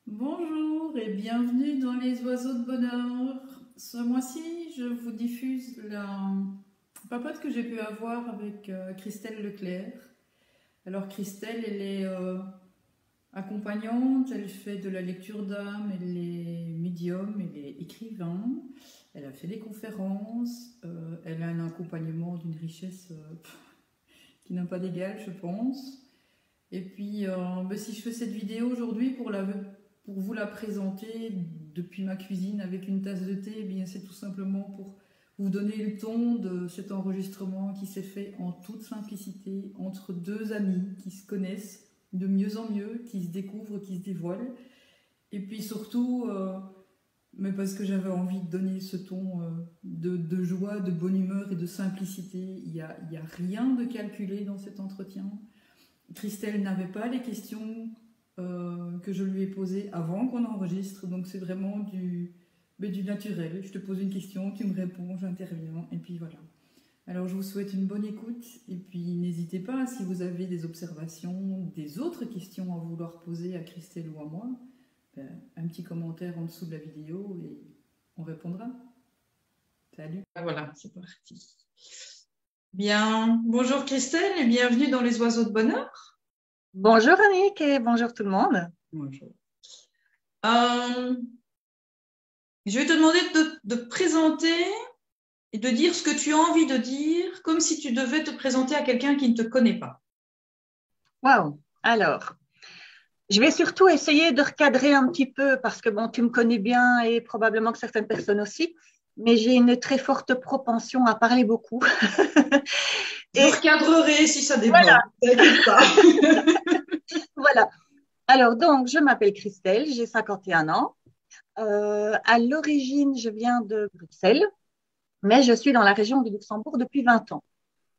Bonjour et bienvenue dans les oiseaux de bonheur. Ce mois-ci, je vous diffuse la papote que j'ai pu avoir avec Christelle Leclerc. Alors Christelle, elle est accompagnante, elle fait de la lecture d'âme, elle est médium, elle est écrivain, elle a fait des conférences, elle a un accompagnement d'une richesse qui n'a pas d'égal, je pense. Et puis, si je fais cette vidéo aujourd'hui pour vous la présenter depuis ma cuisine avec une tasse de thé, eh bien c'est tout simplement pour vous donner le ton de cet enregistrement qui s'est fait en toute simplicité entre deux amis qui se connaissent de mieux en mieux, qui se découvrent, qui se dévoilent. Et puis surtout, mais parce que j'avais envie de donner ce ton de joie, de bonne humeur et de simplicité. Il y a rien de calculé dans cet entretien. Christelle n'avait pas les questions que je lui ai posées avant qu'on enregistre, donc c'est vraiment du naturel. Je te pose une question, tu me réponds, j'interviens, et puis voilà. Alors je vous souhaite une bonne écoute, et puis n'hésitez pas, si vous avez des observations, des autres questions à vouloir poser à Christelle ou à moi, un petit commentaire en dessous de la vidéo et on répondra. Salut. Voilà, c'est parti. Bien, bonjour Christelle et bienvenue dans les oiseaux de bonheur. Bonjour Annick et bonjour tout le monde. Bonjour. Je vais te demander de te présenter et de dire ce que tu as envie de dire, comme si tu devais te présenter à quelqu'un qui ne te connaît pas. Waouh. Alors, je vais surtout essayer de recadrer un petit peu parce que bon, tu me connais bien et probablement que certaines personnes aussi, mais j'ai une très forte propension à parler beaucoup. Je recadrerai si ça déborde. Voilà. T'inquiète pas. Voilà. Alors donc, je m'appelle Christelle, j'ai 51 ans. À l'origine, je viens de Bruxelles, mais je suis dans la région du Luxembourg depuis 20 ans.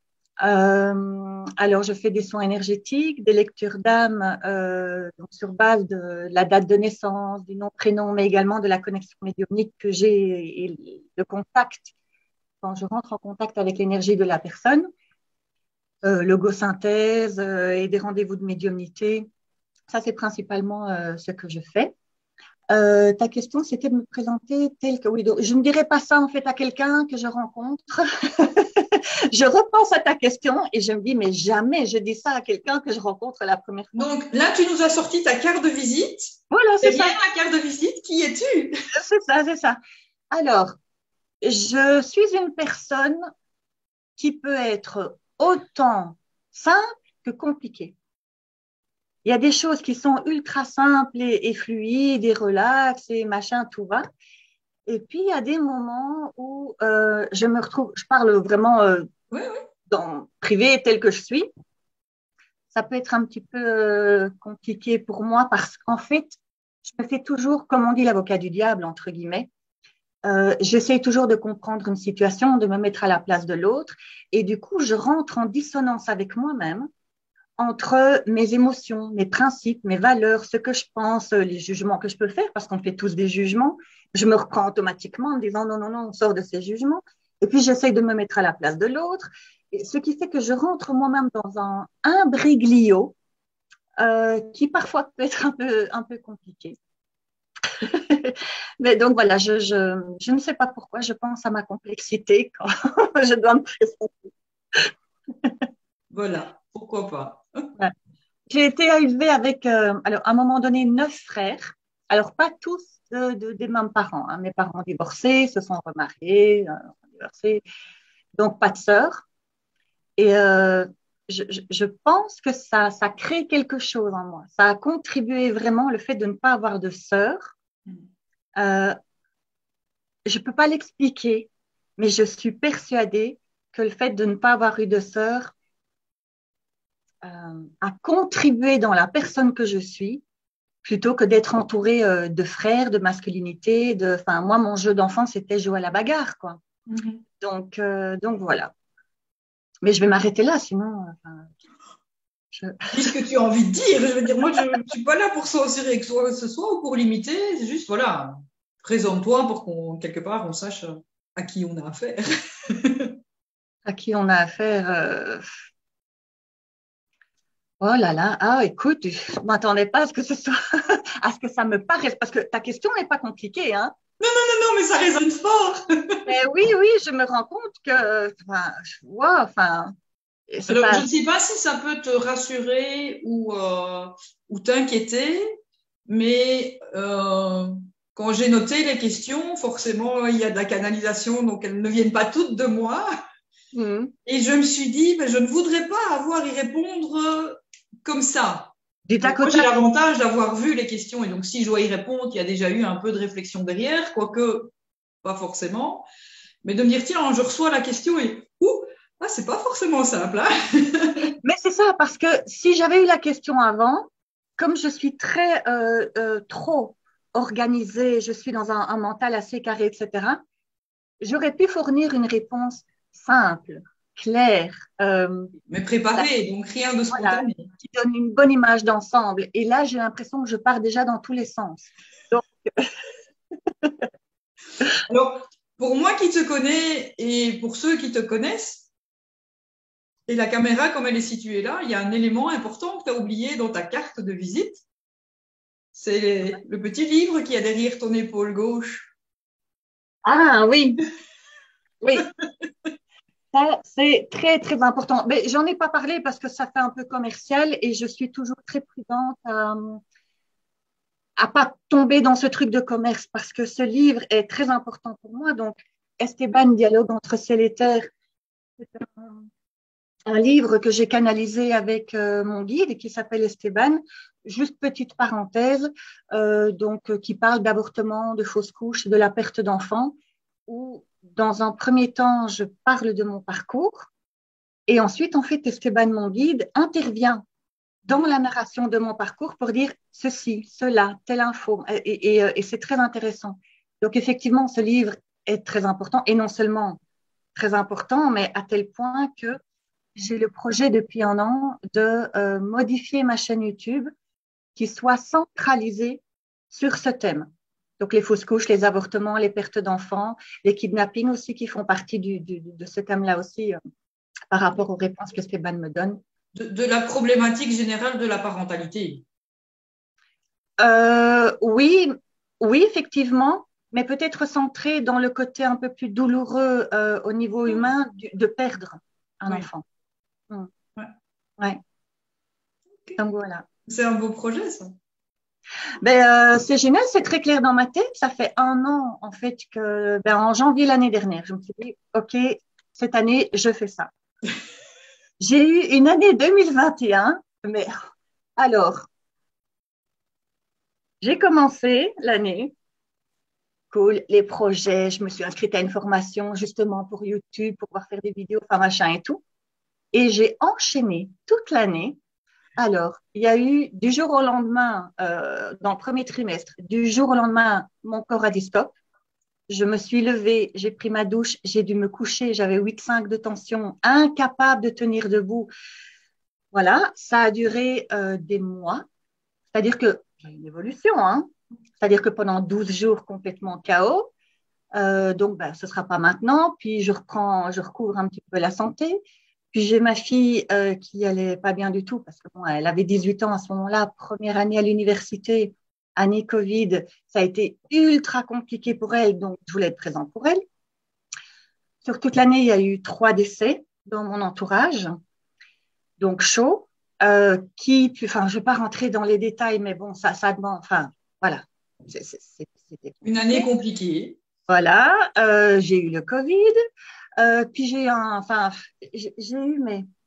Alors, je fais des soins énergétiques, des lectures d'âme donc sur base de la date de naissance, du nom, prénom, mais également de la connexion médiumnique que j'ai et le contact, quand je rentre en contact avec l'énergie de la personne, logosynthèse et des rendez-vous de médiumnité. Ça, c'est principalement ce que je fais. Ta question, c'était de me présenter tel que… Oui, donc, je ne dirais pas ça en fait à quelqu'un que je rencontre. Je repense à ta question et je me dis, mais jamais je dis ça à quelqu'un que je rencontre la première fois. Donc là, tu nous as sorti ta carte de visite. Voilà, c'est ça. Bien la carte de visite, qui es-tu? C'est ça, c'est ça. Alors, je suis une personne qui peut être autant simple que compliquée. Il y a des choses qui sont ultra simples et fluides et relax et machin, tout va. Et puis, il y a des moments où je me retrouve, je parle vraiment dans privé tel que je suis. Ça peut être un petit peu compliqué pour moi parce qu'en fait, je me fais toujours, comme on dit, l'avocat du diable, entre guillemets. J'essaie toujours de comprendre une situation, de me mettre à la place de l'autre. Et du coup, je rentre en dissonance avec moi-même entre mes émotions, mes principes, mes valeurs, ce que je pense, les jugements que je peux faire, parce qu'on fait tous des jugements. Je me reprends automatiquement en me disant non, non, non, on sort de ces jugements. Et puis, j'essaie de me mettre à la place de l'autre. Et ce qui fait que je rentre moi-même dans un imbroglio qui parfois peut être un peu compliqué. Mais donc voilà, je ne sais pas pourquoi, je pense à ma complexité quand je dois me présenter. Voilà, pourquoi pas. Ouais. J'ai été élevée avec, alors à un moment donné, 9 frères. Alors pas tous des mêmes parents. Hein. Mes parents divorcés, se sont remariés, divorcés, donc pas de sœurs. Et je pense que ça crée quelque chose en moi. Ça a contribué vraiment le fait de ne pas avoir de sœurs. Je ne peux pas l'expliquer, mais je suis persuadée que le fait de ne pas avoir eu de sœur a contribué dans la personne que je suis, plutôt que d'être entourée de frères, de masculinité. Enfin, moi, mon jeu d'enfant, c'était jouer à la bagarre, quoi. Donc voilà. Mais je vais m'arrêter là, sinon. Dis ce que tu as envie de dire. Je veux dire, moi, je ne suis pas là pour censurer que ce soit ou pour limiter. C'est juste, voilà, présente-toi pour qu'on, quelque part, on sache à qui on a affaire. À qui on a affaire Oh là là, ah écoute, je ne m'attendais pas à ce que ce soit, à ce que ça me paraisse, parce que ta question n'est pas compliquée, hein. Non, mais ça résonne fort. Mais oui, oui, je me rends compte que, enfin, enfin, c'est Alors, je pas. ne sais pas si ça peut te rassurer ou t'inquiéter, mais quand j'ai noté les questions, forcément, il y a de la canalisation, donc elles ne viennent pas toutes de moi. Hmm. Et je me suis dit, je ne voudrais pas avoir à y répondre comme ça. Du Donc, tac au moi, j'ai tac. l'avantage d'avoir vu les questions, et donc si je dois y répondre, il y a déjà eu un peu de réflexion derrière, quoique pas forcément. Mais de me dire, tiens, je reçois la question et, c'est pas forcément simple, hein. Mais c'est ça, parce que si j'avais eu la question avant, comme je suis très trop organisée, je suis dans un mental assez carré, etc., j'aurais pu fournir une réponse simple, claire, Mais préparé, donc rien de voilà, spontané. qui donne une bonne image d'ensemble. Et là, j'ai l'impression que je pars déjà dans tous les sens. Donc, Alors, pour moi qui te connais et pour ceux qui te connaissent, et la caméra, comme elle est située là, il y a un élément important que tu as oublié dans ta carte de visite. C'est le petit livre qui est derrière ton épaule gauche. ah oui, oui, ça, c'est très, très important. Mais j'en ai pas parlé parce que ça fait un peu commercial et je suis toujours très prudente à pas tomber dans ce truc de commerce parce que ce livre est très important pour moi. Donc, Esteban, Dialogue entre ciel et terre, c'est un livre que j'ai canalisé avec mon guide qui s'appelle Esteban. Juste petite parenthèse, qui parle d'avortement, de fausses couches, de la perte d'enfants, où dans un premier temps, je parle de mon parcours et ensuite, en fait, Esteban, mon guide, intervient dans la narration de mon parcours pour dire ceci, cela, telle info. Et c'est très intéressant. Donc, effectivement, ce livre est très important et non seulement très important, mais à tel point que j'ai le projet depuis un an de modifier ma chaîne YouTube qui soit centralisée sur ce thème. Donc, les fausses couches, les avortements, les pertes d'enfants, les kidnappings aussi qui font partie de ce thème-là aussi par rapport aux réponses que Stéban me donne. De la problématique générale de la parentalité. Oui, oui, effectivement, mais peut-être centré dans le côté un peu plus douloureux au niveau humain de perdre un enfant. Mm. Ouais. Ouais. Okay. Donc voilà. C'est un beau projet, ça. C'est génial, c'est très clair dans ma tête. Ça fait un an, en fait, que, en janvier l'année dernière, je me suis dit, OK, cette année, je fais ça. J'ai eu une année 2021, mais alors, j'ai commencé l'année, cool, les projets, je me suis inscrite à une formation justement pour YouTube, pour pouvoir faire des vidéos, enfin machin et tout. Et j'ai enchaîné toute l'année. Alors, il y a eu du jour au lendemain, dans le premier trimestre, du jour au lendemain, mon corps a dit stop. Je me suis levée, j'ai pris ma douche, j'ai dû me coucher, j'avais 8,5 de tension, incapable de tenir debout. Voilà, ça a duré des mois. C'est-à-dire que j'ai une évolution, hein. C'est-à-dire que pendant 12 jours complètement KO, donc ce ne sera pas maintenant. Puis je recouvre un petit peu la santé. Puis j'ai ma fille qui allait pas bien du tout parce que bon, elle avait 18 ans à ce moment-là, première année à l'université, année Covid, ça a été ultra compliqué pour elle, donc je voulais être présente pour elle. Sur toute l'année, il y a eu 3 décès dans mon entourage, donc chaud. Enfin, je ne vais pas rentrer dans les détails, mais bon, ça demande, enfin, voilà. C'était Une année compliquée. voilà, j'ai eu le Covid, puis j'ai eu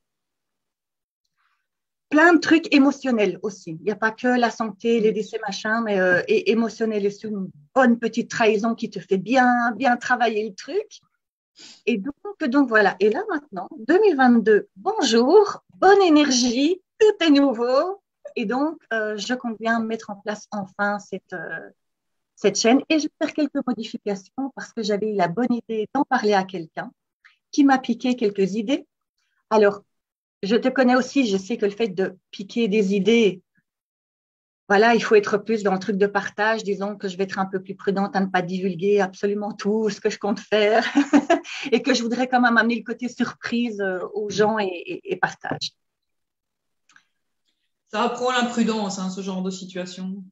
plein de trucs émotionnels aussi. Il n'y a pas que la santé, les décès, machin, mais émotionnel, c'est une bonne petite trahison qui te fait bien, bien travailler le truc. Et donc voilà. Et là maintenant, 2022, bonjour, bonne énergie, tout est nouveau. Et donc, je compte bien mettre en place enfin cette chaîne et je vais faire quelques modifications parce que j'avais eu la bonne idée d'en parler à quelqu'un qui m'a piqué quelques idées. Alors, je te connais aussi, je sais que le fait de piquer des idées, voilà, il faut être plus dans le truc de partage. Disons que je vais être un peu plus prudente à ne pas divulguer absolument tout ce que je compte faire et que je voudrais quand même amener le côté surprise aux gens et partage. Ça apprend la prudence, hein, ce genre de situation.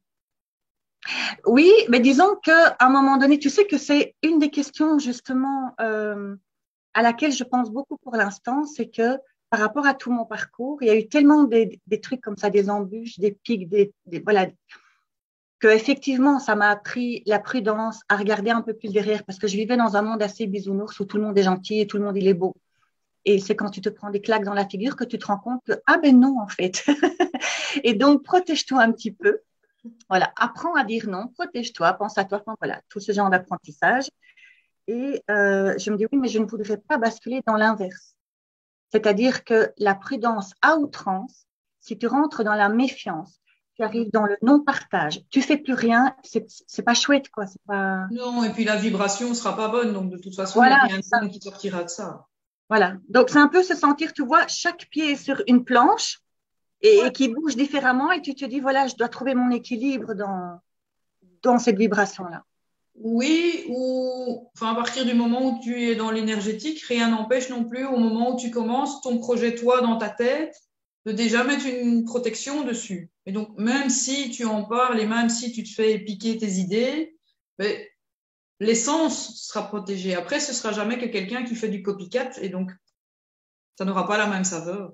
Oui, mais disons qu'à un moment donné, tu sais que c'est une des questions justement à laquelle je pense beaucoup pour l'instant, c'est que par rapport à tout mon parcours, il y a eu tellement des trucs comme ça, des embûches, des pics, voilà, que effectivement, ça m'a appris la prudence, à regarder un peu plus derrière, parce que je vivais dans un monde assez bisounours où tout le monde est gentil et tout le monde il est beau. Et c'est quand tu te prends des claques dans la figure que tu te rends compte que ah ben non en fait. Et donc protège-toi un petit peu. Voilà, apprends à dire non, protège-toi, pense à toi, enfin, voilà, tout ce genre d'apprentissage. Et je me dis oui, mais je ne voudrais pas basculer dans l'inverse. C'est-à-dire que la prudence à outrance, si tu rentres dans la méfiance, tu arrives dans le non-partage, tu fais plus rien, c'est pas chouette, quoi. C'est pas... Non, et puis la vibration sera pas bonne, donc de toute façon, il n'y a Voilà, rien c'est de ça. bon qui sortira de ça. Voilà. Donc, c'est un peu se sentir, tu vois, chaque pied est sur une planche et qui bouge différemment et tu te dis, voilà, je dois trouver mon équilibre dans cette vibration-là. Oui, ou enfin, à partir du moment où tu es dans l'énergétique, rien n'empêche non plus, au moment où tu commences ton projet, toi, dans ta tête, de déjà mettre une protection dessus. Et donc, même si tu en parles et même si tu te fais piquer tes idées, ben, l'essence sera protégée. Après, ce sera jamais que quelqu'un qui fait du copycat et donc, ça n'aura pas la même saveur.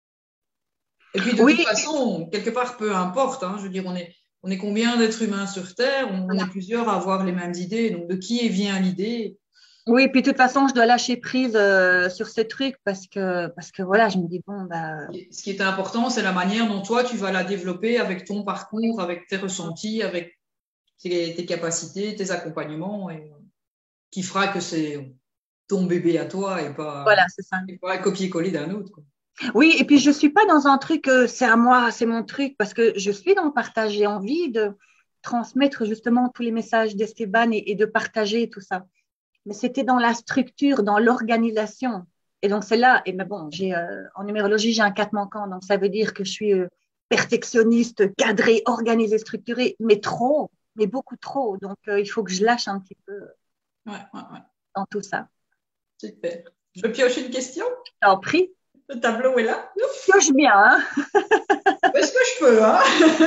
Et puis, de toute Oui, façon, quelque part, peu importe, hein, je veux dire, on est combien d'êtres humains sur Terre? On est plusieurs à avoir les mêmes idées. Donc, de qui vient l'idée? oui, puis de toute façon, je dois lâcher prise sur ces trucs parce que voilà, je me dis, bon, bah, Ce qui est important, c'est la manière dont toi, tu vas la développer avec ton parcours, avec tes ressentis, avec tes capacités, tes accompagnements, et qui fera que c'est ton bébé à toi voilà, c'est ça. et pas un copier-coller d'un autre, quoi. Oui, et puis je suis pas dans un truc, c'est à moi, c'est mon truc, parce que je suis dans le partage. J'ai envie de transmettre justement tous les messages d'Esteban et de partager tout ça. Mais c'était dans la structure, dans l'organisation. Et donc c'est là, et mais bon, en numérologie, j'ai un 4 manquant, donc ça veut dire que je suis perfectionniste, cadrée, organisée, structurée, mais trop, mais beaucoup trop. Donc il faut que je lâche un petit peu Ouais, ouais, ouais. dans tout ça. Super. Je pioche une question. Je t'en prie, Le tableau est là. pioche bien, hein? Est-ce que je peux, hein?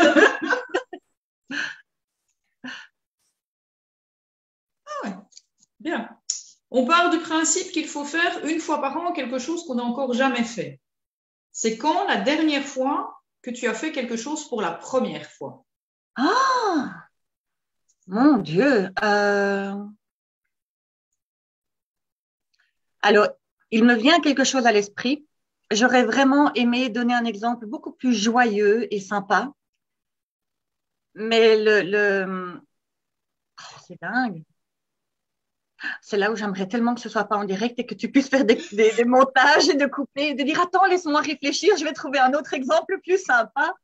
Ah ouais. Bien. On part du principe qu'il faut faire une fois par an quelque chose qu'on n'a encore jamais fait. C'est quand la dernière fois que tu as fait quelque chose pour la première fois? Ah, mon Dieu. Alors, il me vient quelque chose à l'esprit. J'aurais vraiment aimé donner un exemple beaucoup plus joyeux et sympa, mais c'est dingue. C'est là où j'aimerais tellement que ce soit pas en direct et que tu puisses faire des montages et de couper, et de dire attends, laisse-moi réfléchir, je vais trouver un autre exemple plus sympa.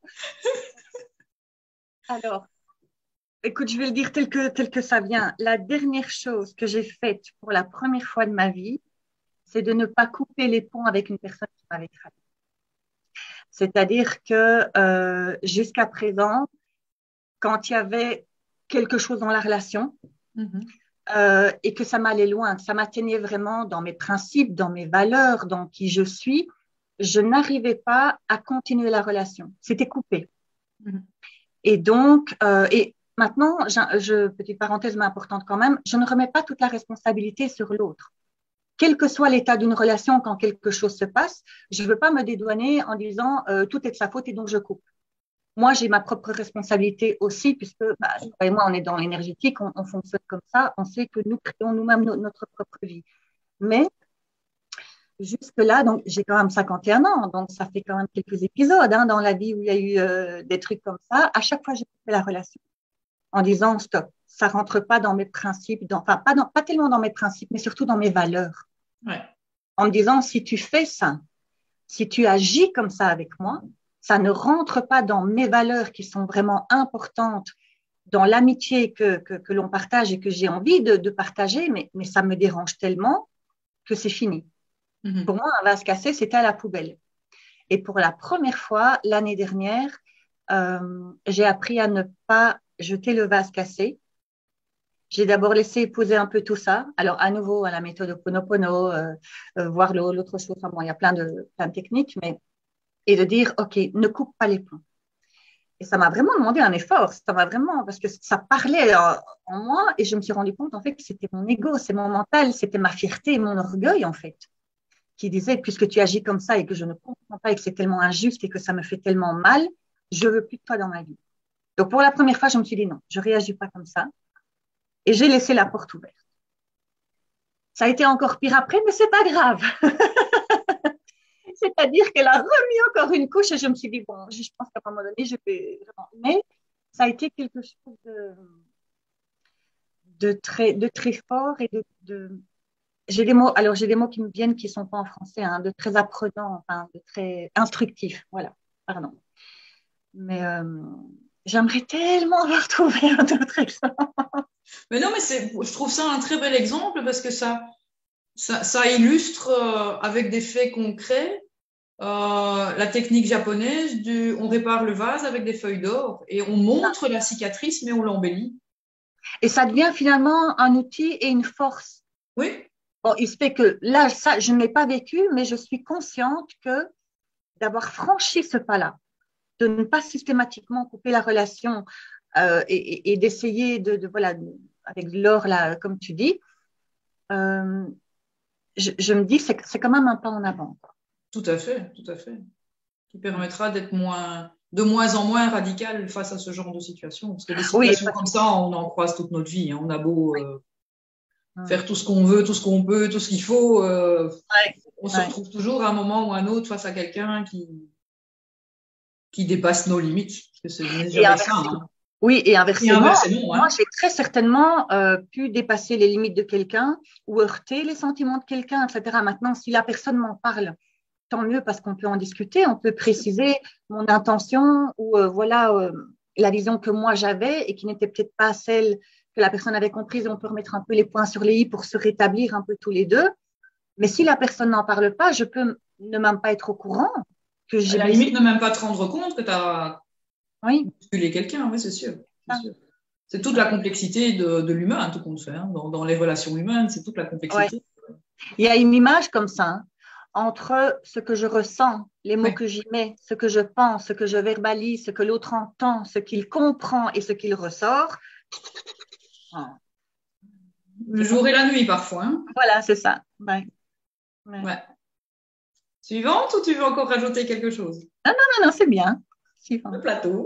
Alors, écoute, je vais le dire tel que ça vient. La dernière chose que j'ai faite pour la première fois de ma vie, c'est de ne pas couper les ponts avec une personne qui m'avait trahi. C'est-à-dire que jusqu'à présent, quand il y avait quelque chose dans la relation et que ça m'allait loin, que ça m'atteignait vraiment dans mes principes, dans mes valeurs, dans qui je suis, je n'arrivais pas à continuer la relation. C'était coupé. Et donc, et maintenant, petite parenthèse mais importante quand même, je ne remets pas toute la responsabilité sur l'autre. Quel que soit l'état d'une relation, quand quelque chose se passe, je ne veux pas me dédouaner en disant tout est de sa faute et donc je coupe. Moi, j'ai ma propre responsabilité aussi, puisque bah, toi et moi, on est dans l'énergétique, on fonctionne comme ça, on sait que nous créons nous-mêmes notre propre vie. Mais jusque-là, donc j'ai quand même 51 ans, donc ça fait quand même quelques épisodes hein, dans la vie où il y a eu des trucs comme ça. À chaque fois, j'ai coupé la relation en disant stop, ça rentre pas dans mes principes, enfin pas tellement dans mes principes, mais surtout dans mes valeurs. Ouais. En me disant si tu fais ça, si tu agis comme ça avec moi, ça ne rentre pas dans mes valeurs qui sont vraiment importantes, dans l'amitié que l'on partage et que j'ai envie de partager, mais ça me dérange tellement que c'est fini. Pour moi, un vase cassé, c'était à la poubelle. Et pour la première fois, l'année dernière, j'ai appris à ne pas jeter le vase cassé. J'ai d'abord laissé poser un peu tout ça. Alors, à nouveau, à la méthode Ho'oponopono, voir l'autre chose. Enfin, bon, il y a plein de techniques, mais et de dire, OK, ne coupe pas les ponts. Et ça m'a vraiment demandé un effort, ça m'a vraiment, parce que ça parlait en moi et je me suis rendu compte en fait que c'était mon ego, c'est mon mental, c'était ma fierté et mon orgueil en fait, qui disait, puisque tu agis comme ça et que je ne comprends pas et que c'est tellement injuste et que ça me fait tellement mal, je veux plus de toi dans ma vie. Donc pour la première fois, je me suis dit non, je réagis pas comme ça et j'ai laissé la porte ouverte. Ça a été encore pire après, mais c'est pas grave. C'est-à-dire qu'elle a remis encore une couche et je me suis dit, bon, je pense qu'à un moment donné, je vais vraiment. Mais ça a été quelque chose de très fort et j'ai des mots, alors j'ai des mots qui me viennent qui ne sont pas en français, hein, de très apprenant, enfin, de très instructif, voilà, pardon. Mais j'aimerais tellement retrouver un autre exemple. Mais non, mais je trouve ça un très bel exemple parce que ça illustre avec des faits concrets la technique japonaise on répare le vase avec des feuilles d'or et on montre la cicatrice mais on l'embellit. Et ça devient finalement un outil et une force. Oui. Bon, il se fait que là, ça, je ne l'ai pas vécu, mais je suis consciente que d'avoir franchi ce pas-là, de ne pas systématiquement couper la relation et d'essayer voilà, avec l'or, là, comme tu dis, je me dis que c'est quand même un pas en avant. Tout à fait, tout à fait. Qui permettra d'être de moins en moins radical face à ce genre de situation. Parce que des situations comme ça, on en croise toute notre vie. Hein. On a beau faire tout ce qu'on veut, tout ce qu'on peut, tout ce qu'il faut, on se retrouve toujours à un moment ou à un autre face à quelqu'un qui dépasse nos limites. Parce que c'est jamais ça. Hein. Oui, et inversement moi, j'ai très certainement pu dépasser les limites de quelqu'un ou heurter les sentiments de quelqu'un, etc. Maintenant, si la personne m'en parle, tant mieux parce qu'on peut en discuter, on peut préciser mon intention ou voilà la vision que moi j'avais et qui n'était peut-être pas celle que la personne avait comprise. On peut remettre un peu les points sur les i pour se rétablir un peu tous les deux. Mais si la personne n'en parle pas, je peux ne même pas être au courant que j'ai à la limite ne même pas te rendre compte que tu as bousculé quelqu'un, oui, c'est sûr. C'est toute la complexité de l'humain, tout compte fait. Hein. Dans les relations humaines, c'est toute la complexité. Ouais. Il y a une image comme ça, hein, entre ce que je ressens, les mots que j'y mets, ce que je pense, ce que je verbalise, ce que l'autre entend, ce qu'il comprend et ce qu'il ressort. Le jour et la nuit, parfois. Hein. Voilà, c'est ça. Ouais. Suivante ou tu veux encore rajouter quelque chose? Non, c'est bien. Suivant. Le plateau.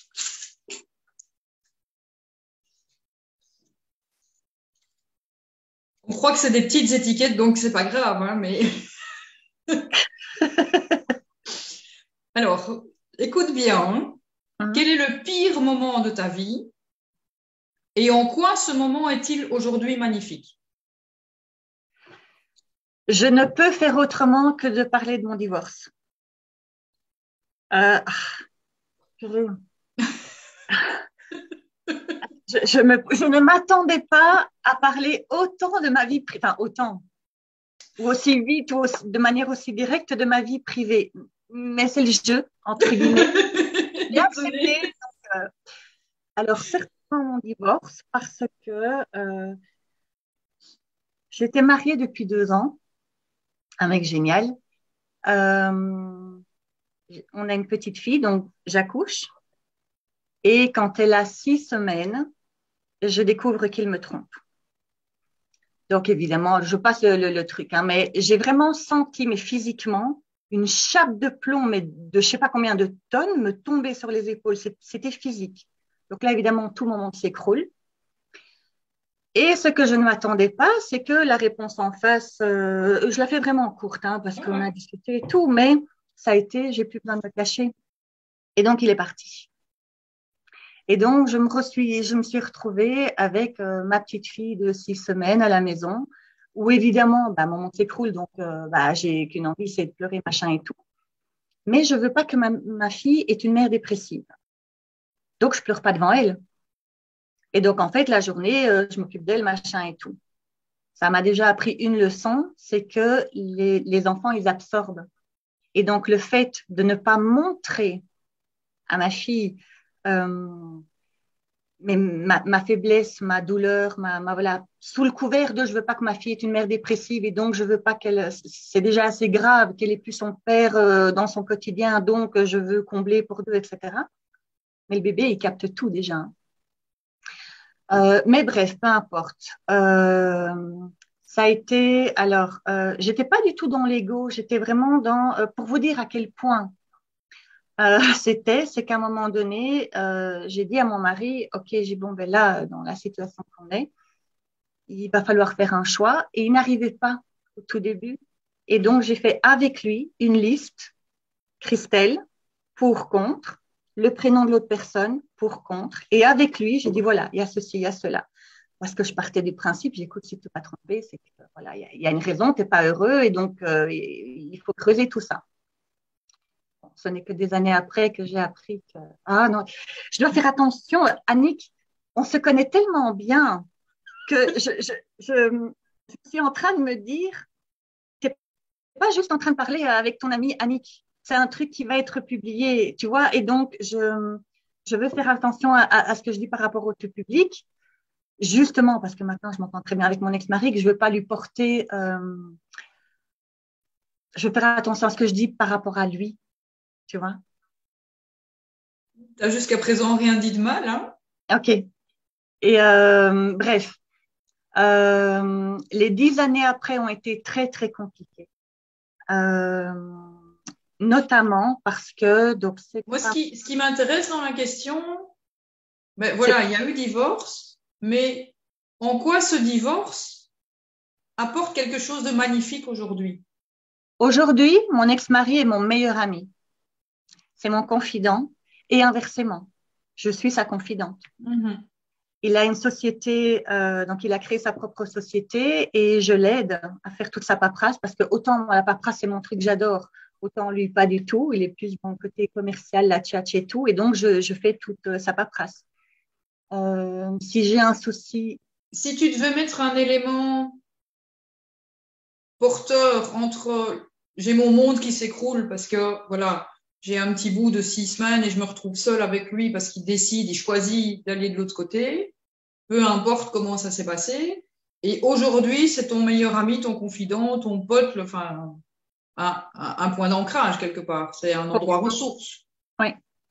On croit que c'est des petites étiquettes, donc c'est pas grave, hein, mais. Alors, écoute bien. Quel est le pire moment de ta vie et en quoi ce moment est-il aujourd'hui magnifique? Je ne peux faire autrement que de parler de mon divorce. Je ne m'attendais pas à parler autant de ma vie privée, enfin autant, ou aussi vite, ou de manière aussi directe de ma vie privée. Mais c'est le jeu, entre guillemets. Bien accepté. Alors, certainement mon divorce, parce que j'étais mariée depuis 2 ans, un mec génial. On a une petite fille, donc j'accouche. Et quand elle a 6 semaines, je découvre qu'il me trompe. Donc, évidemment, je passe le truc, hein, mais j'ai vraiment senti, mais physiquement, une chape de plomb, mais de je sais pas combien de tonnes, me tomber sur les épaules. C'était physique. Donc là, évidemment, tout le monde s'écroule. Et ce que je ne m'attendais pas, c'est que la réponse en face, je la fais vraiment courte, hein, parce qu'on a discuté et tout, mais ça a été, j'ai plus besoin de me cacher. Et donc, il est parti. Et donc, je me suis retrouvée avec ma petite fille de 6 semaines à la maison, où évidemment, mon monde s'écroule, donc j'ai qu'une envie, c'est de pleurer, machin et tout. Mais je veux pas que ma fille ait une mère dépressive. Donc, je pleure pas devant elle. Et donc, en fait, la journée, je m'occupe d'elle, machin et tout. Ça m'a déjà appris une leçon, c'est que les enfants, ils absorbent. Et donc, le fait de ne pas montrer à ma fille mais ma faiblesse, ma douleur, voilà, sous le couvert de je veux pas que ma fille ait une mère dépressive et donc je veux pas c'est déjà assez grave qu'elle ait plus son père dans son quotidien, donc je veux combler pour deux, etc. Mais le bébé, il capte tout déjà. Mais bref, peu importe. Ça a été, alors, j'étais pas du tout dans l'ego, j'étais vraiment dans, pour vous dire à quel point c'est qu'à un moment donné, j'ai dit à mon mari, OK, j'ai bon, ben là, dans la situation qu'on est, il va falloir faire un choix. Et il n'arrivait pas au tout début. Et donc, j'ai fait avec lui une liste, Christelle, pour, contre, le prénom de l'autre personne, pour, contre. Et avec lui, j'ai dit, voilà, il y a ceci, il y a cela. Parce que je partais du principe, j'écoute, si tu t'es pas trompé, c'est que voilà, il y a une raison, tu n'es pas heureux et donc il faut creuser tout ça. Bon, ce n'est que des années après que j'ai appris que ah non, je dois faire attention, Annick, on se connaît tellement bien que je suis en train de me dire, tu n'es pas juste en train de parler avec ton amie Annick, c'est un truc qui va être publié, tu vois, et donc je veux faire attention à ce que je dis par rapport au tout public. Justement, parce que maintenant, je m'entends très bien avec mon ex-mari, que je ne veux pas lui porter... je veux faire attention à ce que je dis par rapport à lui, tu vois. Tu n'as jusqu'à présent rien dit de mal, hein? OK. Et bref, les 10 années après ont été très, très compliquées. Notamment parce que... Donc, moi, ce qui m'intéresse dans la question, ben, voilà, il y a eu divorce. Mais en quoi ce divorce apporte quelque chose de magnifique aujourd'hui? Aujourd'hui, mon ex-mari est mon meilleur ami. C'est mon confident. Et inversement, je suis sa confidente. Mm-hmm. Il a une société, donc il a créé sa propre société et je l'aide à faire toute sa paperasse parce que autant la paperasse, c'est mon truc, j'adore. Autant lui, pas du tout. Il est plus bon côté commercial, la tchatch et tout. Et donc, je fais toute sa paperasse. Si j'ai un souci. Si tu devais mettre un élément porteur entre j'ai mon monde qui s'écroule parce que voilà, j'ai un petit bout de 6 semaines et je me retrouve seule avec lui parce qu'il décide, il choisit d'aller de l'autre côté, peu importe comment ça s'est passé. Et aujourd'hui, c'est ton meilleur ami, ton confident, ton pote, enfin, un point d'ancrage quelque part. C'est un endroit ressource. Oui.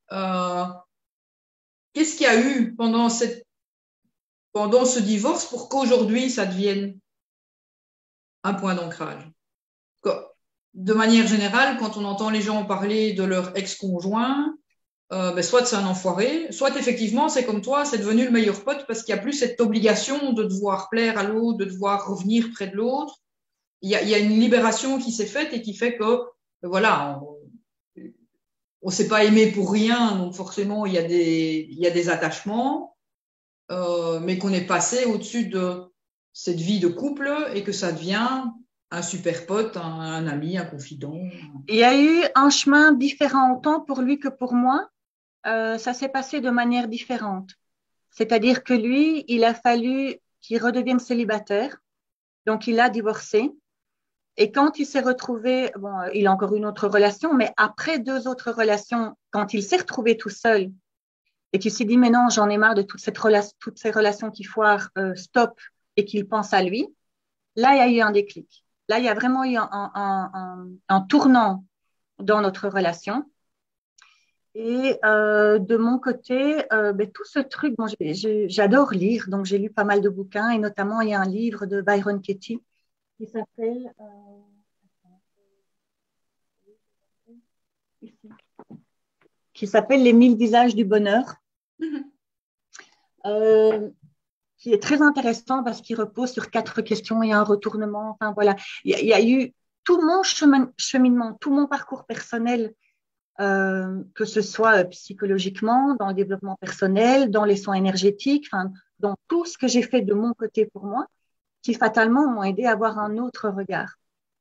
Qu'est-ce qu'il y a eu pendant ce divorce pour qu'aujourd'hui ça devienne un point d'ancrage? De manière générale, quand on entend les gens parler de leur ex-conjoint, ben soit c'est un enfoiré, soit effectivement c'est comme toi, c'est devenu le meilleur pote parce qu'il n'y a plus cette obligation de devoir plaire à l'autre, de devoir revenir près de l'autre. Il y a une libération qui s'est faite et qui fait que voilà, on s'est pas aimé pour rien, donc forcément il y a des attachements, mais qu'on est passé au-dessus de cette vie de couple et que ça devient un super pote, un ami, un confident. Il y a eu un chemin différent autant pour lui que pour moi. Ça s'est passé de manière différente. C'est-à-dire que lui, il a fallu qu'il redevienne célibataire. Donc, il a divorcé. Et quand il s'est retrouvé, bon, il a encore une autre relation, mais après 2 autres relations, quand il s'est retrouvé tout seul et qu'il s'est dit, mais non, j'en ai marre de toutes ces relations qui foirent, stop, et qu'il pense à lui, là, il y a eu un déclic. Là, il y a vraiment eu un tournant dans notre relation. Et de mon côté, tout ce truc, bon, j'adore lire, donc j'ai lu pas mal de bouquins, et notamment, il y a un livre de Byron Katie qui s'appelle Les 1000 visages du bonheur, qui est très intéressant parce qu'il repose sur 4 questions et un retournement. Enfin, voilà. Il y a eu tout mon cheminement, tout mon parcours personnel, que ce soit psychologiquement, dans le développement personnel, dans les soins énergétiques, enfin, dans tout ce que j'ai fait de mon côté pour moi, qui fatalement m'ont aidé à avoir un autre regard.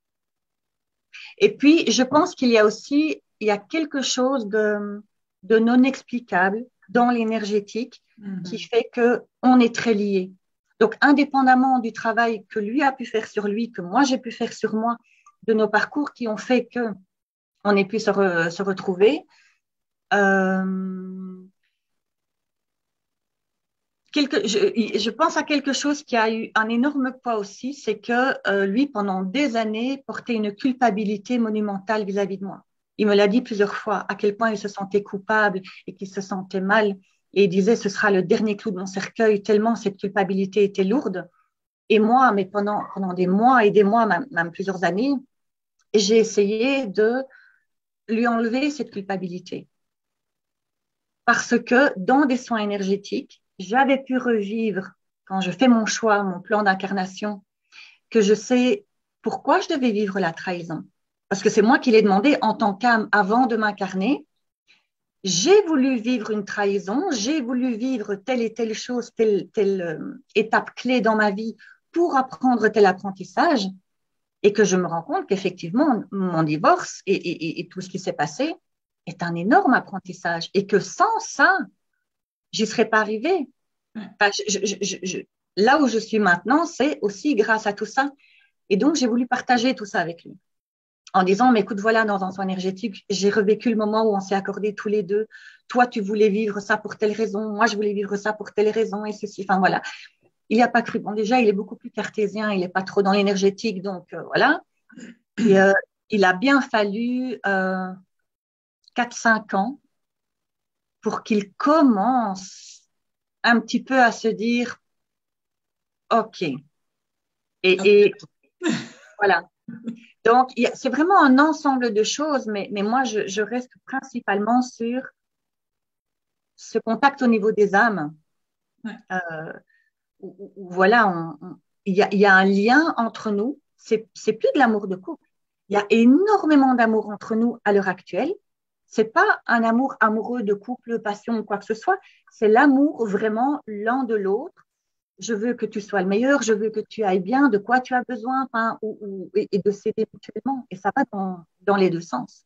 Et puis, je pense qu'il y a quelque chose de non explicable dans l'énergétique qui fait qu'on est très liés. Donc, indépendamment du travail que lui a pu faire sur lui, que moi j'ai pu faire sur moi, de nos parcours qui ont fait qu'on ait pu se retrouver, je pense à quelque chose qui a eu un énorme poids aussi, c'est que lui, pendant des années, portait une culpabilité monumentale vis-à-vis de moi. il me l'a dit plusieurs fois, à quel point il se sentait coupable et qu'il se sentait mal. Et il disait, ce sera le dernier clou de mon cercueil, tellement cette culpabilité était lourde. Et moi, mais pendant des mois et des mois, même plusieurs années, j'ai essayé de lui enlever cette culpabilité. Parce que dans des soins énergétiques, j'avais pu revivre, quand je fais mon choix, mon plan d'incarnation, que je sais pourquoi je devais vivre la trahison. Parce que c'est moi qui l'ai demandé en tant qu'âme avant de m'incarner. J'ai voulu vivre une trahison, j'ai voulu vivre telle et telle chose, telle étape clé dans ma vie pour apprendre tel apprentissage, et que je me rends compte qu'effectivement, mon divorce et tout ce qui s'est passé est un énorme apprentissage, et que sans ça, j'y serais pas arrivée. Enfin, là où je suis maintenant, c'est aussi grâce à tout ça. Et donc, j'ai voulu partager tout ça avec lui en disant, mais écoute, voilà, dans un soin énergétique, j'ai revécu le moment où on s'est accordé tous les deux. Toi, tu voulais vivre ça pour telle raison. Moi, je voulais vivre ça pour telle raison et ceci. Enfin, voilà. Il n'y a pas cru. Bon, déjà, il est beaucoup plus cartésien. Il n'est pas trop dans l'énergétique. Donc, voilà. Et, il a bien fallu 4-5 ans pour qu'il commence un petit peu à se dire, OK. Et voilà. Donc, c'est vraiment un ensemble de choses, mais moi, je reste principalement sur ce contact au niveau des âmes. Ouais. Où voilà, il y a un lien entre nous. C'est plus de l'amour de couple. Il y a énormément d'amour entre nous à l'heure actuelle. C'est pas un amour amoureux de couple, passion ou quoi que ce soit. C'est l'amour vraiment l'un de l'autre. Je veux que tu sois le meilleur, je veux que tu ailles bien, de quoi tu as besoin, enfin, et de s'aider mutuellement. Et ça va dans les deux sens.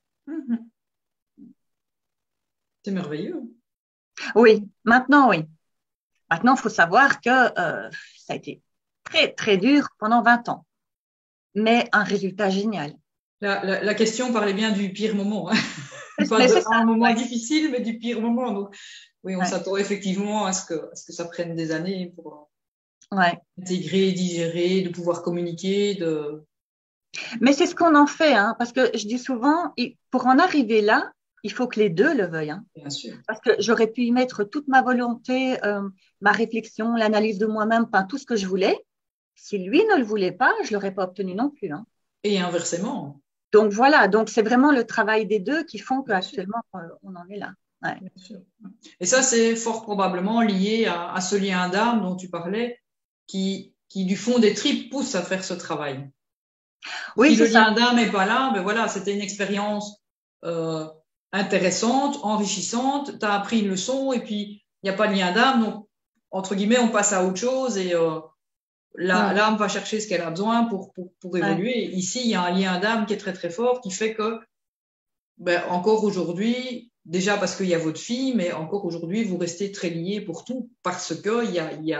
C'est merveilleux. Oui, maintenant, oui. Maintenant, il faut savoir que ça a été très, très dur pendant 20 ans, mais un résultat génial. La question parlait bien du pire moment. Hein. Pas Mais un moment difficile, mais du pire moment. Donc, oui, on s'attend effectivement à ce que ça prenne des années pour intégrer, digérer, de pouvoir communiquer. Mais c'est ce qu'on en fait, hein, parce que je dis souvent, pour en arriver là, il faut que les deux le veuillent. Hein. Bien sûr. Parce que j'aurais pu y mettre toute ma volonté, ma réflexion, l'analyse de moi-même, enfin, tout ce que je voulais. Si lui ne le voulait pas, je ne l'aurais pas obtenu non plus. Hein. Et inversement. Donc voilà, donc c'est vraiment le travail des deux qui font qu'actuellement, on en est là. Ouais. Bien sûr. Et ça, c'est fort probablement lié à ce lien d'âme dont tu parlais, qui du fond des tripes pousse à faire ce travail. Oui, si le lien d'âme n'est pas là, ben voilà, c'était une expérience intéressante, enrichissante, tu as appris une leçon et puis il n'y a pas de lien d'âme, donc entre guillemets, on passe à autre chose et l'âme va chercher ce qu'elle a besoin pour évoluer. Ici, il y a un lien d'âme qui est très très fort, qui fait que encore aujourd'hui, déjà parce qu'il y a votre fille, mais encore aujourd'hui, vous restez très liés pour tout parce qu'il y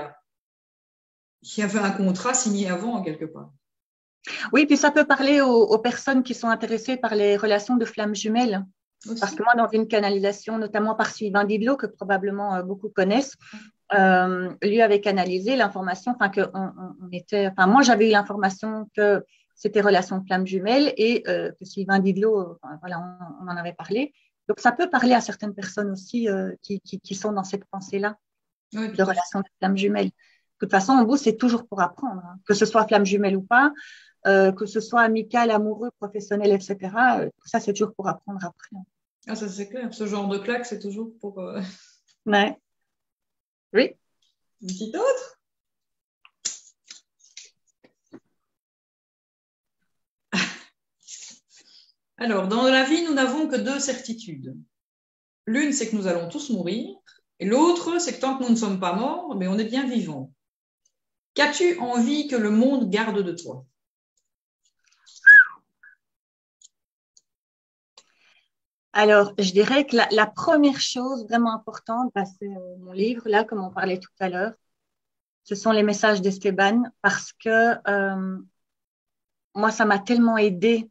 avait un contrat signé avant, quelque part. Oui, puis ça peut parler aux personnes qui sont intéressées par les relations de flammes jumelles. Aussi. Parce que moi, dans une canalisation, notamment par Sylvain Didlot, que probablement beaucoup connaissent, lui avait canalisé l'information, moi j'avais eu l'information que c'était relation de flammes jumelles et que Sylvain Didlot, voilà, on en avait parlé. Donc ça peut parler à certaines personnes aussi qui sont dans cette pensée-là de relation de flammes jumelles. De toute façon, en bout, c'est toujours pour apprendre, hein, que ce soit flamme jumelle ou pas. Que ce soit amical, amoureux, professionnel, etc. Tout ça, c'est toujours pour apprendre après. Ah, ça, c'est clair. Ce genre de claque, c'est toujours pour... Ouais. Oui. Une petite autre? Alors, dans la vie, nous n'avons que 2 certitudes. L'une, c'est que nous allons tous mourir. Et l'autre, c'est que tant que nous ne sommes pas morts, mais on est bien vivants. Qu'as-tu envie que le monde garde de toi? Alors, je dirais que la première chose vraiment importante, c'est mon livre, là, comme on parlait tout à l'heure, ce sont les messages d'Esteban, parce que moi, ça m'a tellement aidée.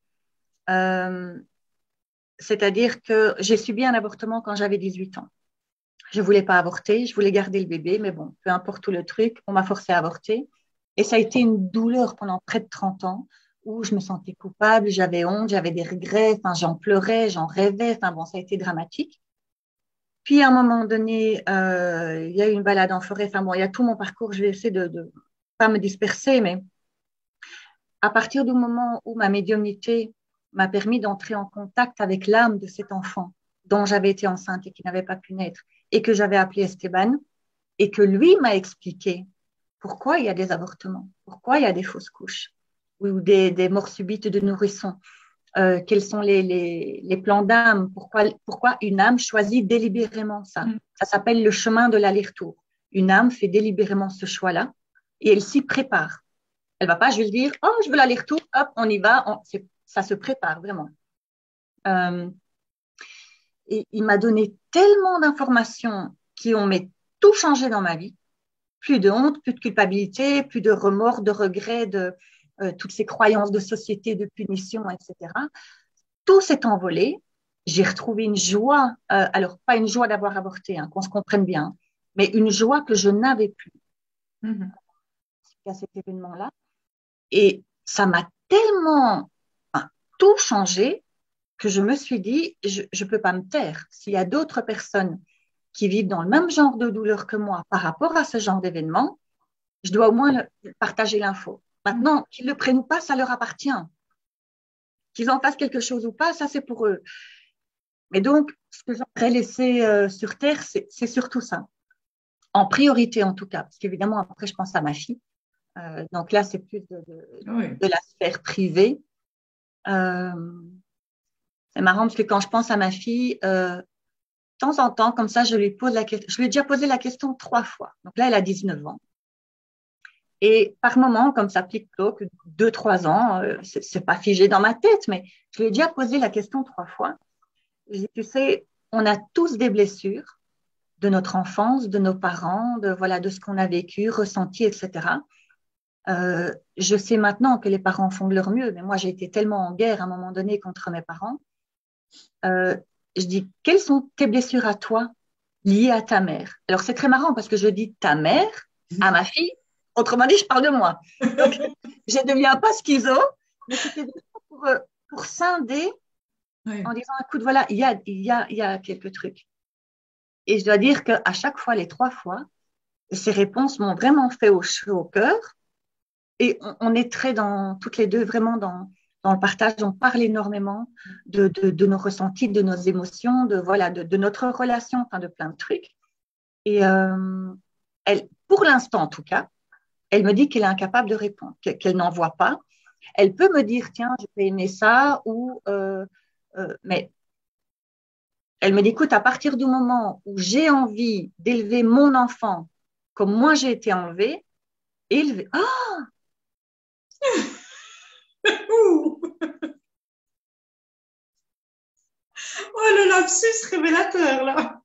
C'est-à-dire que j'ai subi un avortement quand j'avais 18 ans. Je ne voulais pas avorter, je voulais garder le bébé, mais bon, peu importe tout le truc, on m'a forcé à avorter. Et ça a été une douleur pendant près de 30 ans, où je me sentais coupable, j'avais honte, j'avais des regrets, enfin, j'en pleurais, j'en rêvais, enfin bon, ça a été dramatique. Puis à un moment donné, il y a eu une balade en forêt, enfin bon, il y a tout mon parcours, je vais essayer de pas me disperser, mais à partir du moment où ma médiumnité m'a permis d'entrer en contact avec l'âme de cet enfant dont j'avais été enceinte et qui n'avait pas pu naître, et que j'avais appelé Esteban, et que lui m'a expliqué pourquoi il y a des avortements, pourquoi il y a des fausses couches ou des morts subites de nourrissons, quels sont les plans d'âme, pourquoi une âme choisit délibérément ça. Ça s'appelle le chemin de l'aller-retour. Une âme fait délibérément ce choix-là et elle s'y prépare. Elle ne va pas juste dire « Oh, je veux l'aller-retour, hop, on y va ». Ça se prépare vraiment. Et il m'a donné tellement d'informations qui ont tout changé dans ma vie. Plus de honte, plus de culpabilité, plus de remords, de regrets, de toutes ces croyances de société, de punition, etc. Tout s'est envolé. J'ai retrouvé une joie, alors pas une joie d'avoir avorté, hein, qu'on se comprenne bien, mais une joie que je n'avais plus à cet événement-là. Et ça m'a tellement tout changé que je me suis dit, je ne peux pas me taire. S'il y a d'autres personnes qui vivent dans le même genre de douleur que moi par rapport à ce genre d'événement, je dois au moins partager l'info. Maintenant, qu'ils ne le prennent pas, ça leur appartient. Qu'ils en fassent quelque chose ou pas, ça c'est pour eux. Mais donc, ce que j'aimerais laisser sur Terre, c'est surtout ça. En priorité en tout cas, parce qu'évidemment, après, je pense à ma fille. Donc là, c'est plus de la sphère privée. C'est marrant parce que quand je pense à ma fille, de temps en temps, comme ça, je lui pose la question. Je lui ai déjà posé la question 3 fois. Donc là, elle a 19 ans. Et par moment, comme ça plique-ploque, 2-3 ans, c'est pas figé dans ma tête, mais je lui ai déjà posé la question 3 fois. Je dis, tu sais, on a tous des blessures de notre enfance, de nos parents, de ce qu'on a vécu, ressenti, etc. Je sais maintenant que les parents font de leur mieux, mais moi, j'ai été tellement en guerre à un moment donné contre mes parents. Je dis, quelles sont tes blessures à toi liées à ta mère? Alors, c'est très marrant parce que je dis ta mère à ma fille. Autrement dit, je parle de moi. Donc, je ne deviens pas schizo, mais c'était pour scinder en disant, écoute, voilà, il y a quelques trucs. Et je dois dire qu'à chaque fois, les 3 fois, ces réponses m'ont vraiment fait chaud au cœur. Et on est toutes les deux vraiment dans le partage. On parle énormément de nos ressentis, de nos émotions, de notre relation, enfin de plein de trucs. Et pour l'instant, en tout cas, elle me dit qu'elle est incapable de répondre, qu'elle n'en voit pas. Elle peut me dire, tiens, je vais aimer ça, mais elle me dit, écoute, à partir du moment où j'ai envie d'élever mon enfant comme moi j'ai été élevée, oh, oh, le lapsus révélateur, là.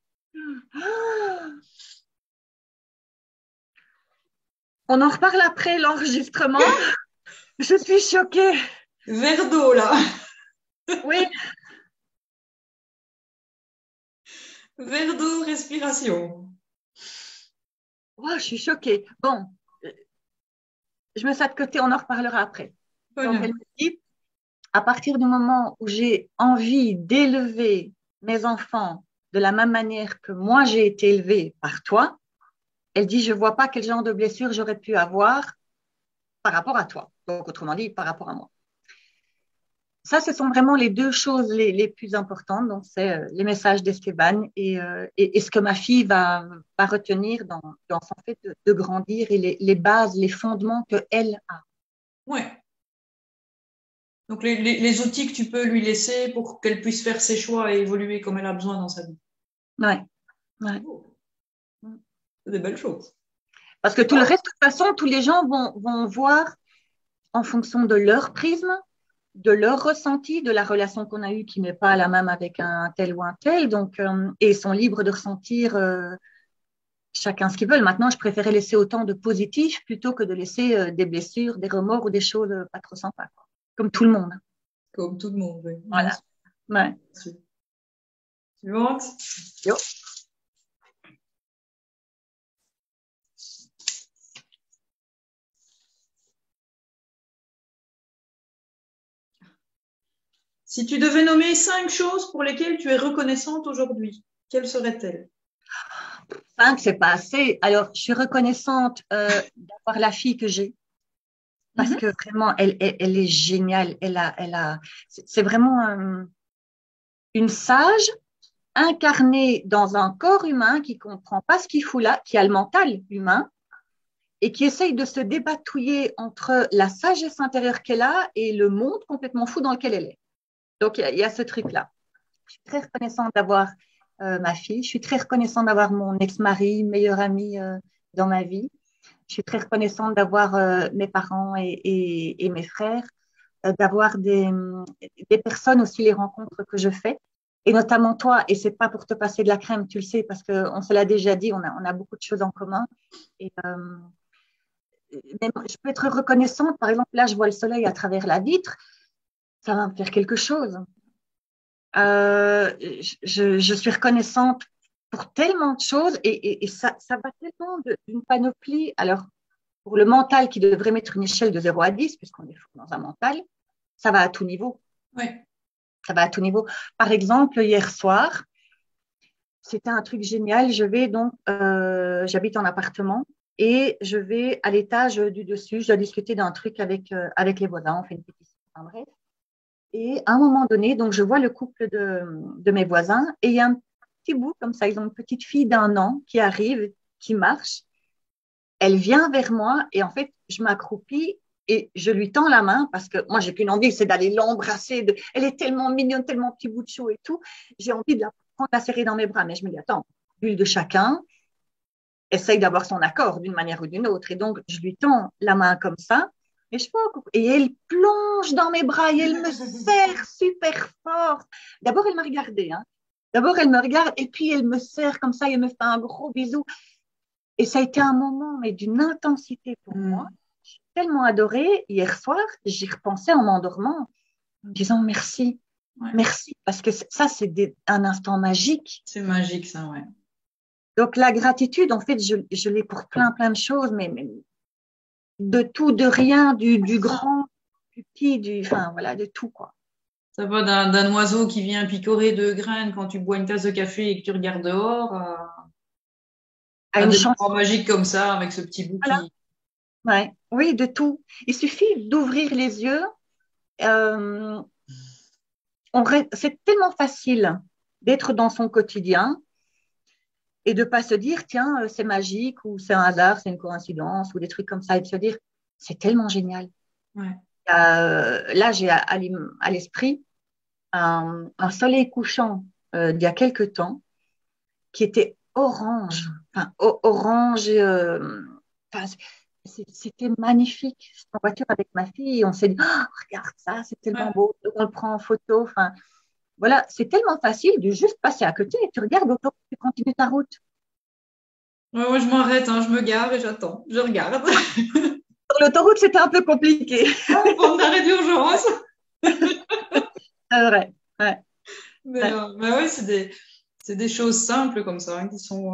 On en reparle après l'enregistrement. Je suis choquée. Verre d'eau, là. Oui. Verre d'eau, respiration. Oh, je suis choquée. Bon, je mets ça de côté, on en reparlera après. Voilà. Donc, elle me dit, à partir du moment où j'ai envie d'élever mes enfants de la même manière que moi j'ai été élevée par toi, elle dit, je ne vois pas quel genre de blessure j'aurais pu avoir par rapport à toi. Donc, autrement dit, par rapport à moi. Ça, ce sont vraiment les 2 choses les plus importantes. Donc, c'est les messages d'Esteban et ce que ma fille va retenir dans son fait de grandir et les bases, les fondements qu'elle a. Ouais. Donc, les outils que tu peux lui laisser pour qu'elle puisse faire ses choix et évoluer comme elle a besoin dans sa vie. Ouais. C'est des belles choses. Parce que tout le reste, de toute façon, tous les gens vont voir en fonction de leur prisme, de leur ressenti, de la relation qu'on a eue qui n'est pas la même avec un tel ou un tel. Donc, et ils sont libres de ressentir chacun ce qu'ils veulent. Maintenant, je préférais laisser autant de positifs plutôt que de laisser des blessures, des remords ou des choses pas trop sympas, quoi. Comme tout le monde. Comme tout le monde, oui. Voilà. Ouais. Suivante. Yo. Si tu devais nommer 5 choses pour lesquelles tu es reconnaissante aujourd'hui, quelles seraient-elles? 5, c'est pas assez. Alors, je suis reconnaissante d'avoir la fille que j'ai parce que vraiment, elle est géniale. C'est vraiment une sage incarnée dans un corps humain qui comprend pas ce qu'il fout là, qui a le mental humain et qui essaye de se débatouiller entre la sagesse intérieure qu'elle a et le monde complètement fou dans lequel elle est. Donc, il y a ce truc-là. Je suis très reconnaissante d'avoir ma fille. Je suis très reconnaissante d'avoir mon ex-mari, meilleur ami dans ma vie. Je suis très reconnaissante d'avoir mes parents et mes frères, d'avoir des personnes aussi, les rencontres que je fais, et notamment toi. Et c'est pas pour te passer de la crème, tu le sais, parce qu'on se l'a déjà dit, on a beaucoup de choses en commun. Et, je peux être reconnaissante. Par exemple, là, je vois le soleil à travers la vitre. Ça va me faire quelque chose. Je suis reconnaissante pour tellement de choses et ça va tellement d'une panoplie. Alors, pour le mental qui devrait mettre une échelle de 0 à 10, puisqu'on est dans un mental, ça va à tout niveau. Oui. Ça va à tout niveau. Par exemple, hier soir, c'était un truc génial. J'habite en appartement et je vais à l'étage du dessus. Je dois discuter d'un truc avec les voisins. On fait une pétition. Enfin, bref. Et à un moment donné, donc je vois le couple de mes voisins et il y a un petit bout comme ça. Ils ont une petite fille d'1 an qui arrive, qui marche. Elle vient vers moi et en fait, je m'accroupis et je lui tends la main parce que moi, j'ai qu'une envie, c'est d'aller l'embrasser. Elle est tellement mignonne, tellement petit bout de chou et tout. J'ai envie de la prendre, la serrer dans mes bras. Mais je me dis, attends, bulle de chacun, essaye d'avoir son accord d'une manière ou d'une autre. Et donc, je lui tends la main comme ça. Et elle plonge dans mes bras et elle me serre super fort. D'abord, elle m'a regardé. Hein. D'abord, elle me regarde et puis elle me serre comme ça et elle me fait un gros bisou. Et ça a été un moment, mais d'une intensité pour moi. J'ai tellement adoré. Hier soir, j'y repensais en m'endormant, en me disant merci. Ouais. Merci. Parce que ça, c'est un instant magique. C'est magique, ça, ouais. Donc, la gratitude, en fait, je l'ai pour plein de choses, mais de tout, de rien, du grand, du petit, enfin, voilà, de tout, quoi. Ça va d'un oiseau qui vient picorer 2 graines quand tu bois une tasse de café et que tu regardes dehors à des moments magiques comme ça, avec ce petit bout voilà. qui... Ouais. Oui, de tout. Il suffit d'ouvrir les yeux. C'est tellement facile d'être dans son quotidien et de pas se dire, tiens, c'est magique ou c'est un hasard, c'est une coïncidence ou des trucs comme ça, et de se dire, c'est tellement génial. Ouais. Là, j'ai à l'esprit un soleil couchant d'il y a quelque temps qui était orange, enfin, orange, c'était magnifique. J'étais en voiture avec ma fille et on s'est dit, oh, regarde ça, c'est tellement beau. On le prend en photo. Enfin, voilà, c'est tellement facile de juste passer à côté et tu regardes autour, tu continues ta route. Ouais, moi, je m'arrête, hein, je me gare et j'attends. Je regarde. Sur l'autoroute, c'était un peu compliqué. On prend d'arrêt d'urgence. C'est vrai. Ouais. Mais ouais, c'est des choses simples comme ça hein, qui sont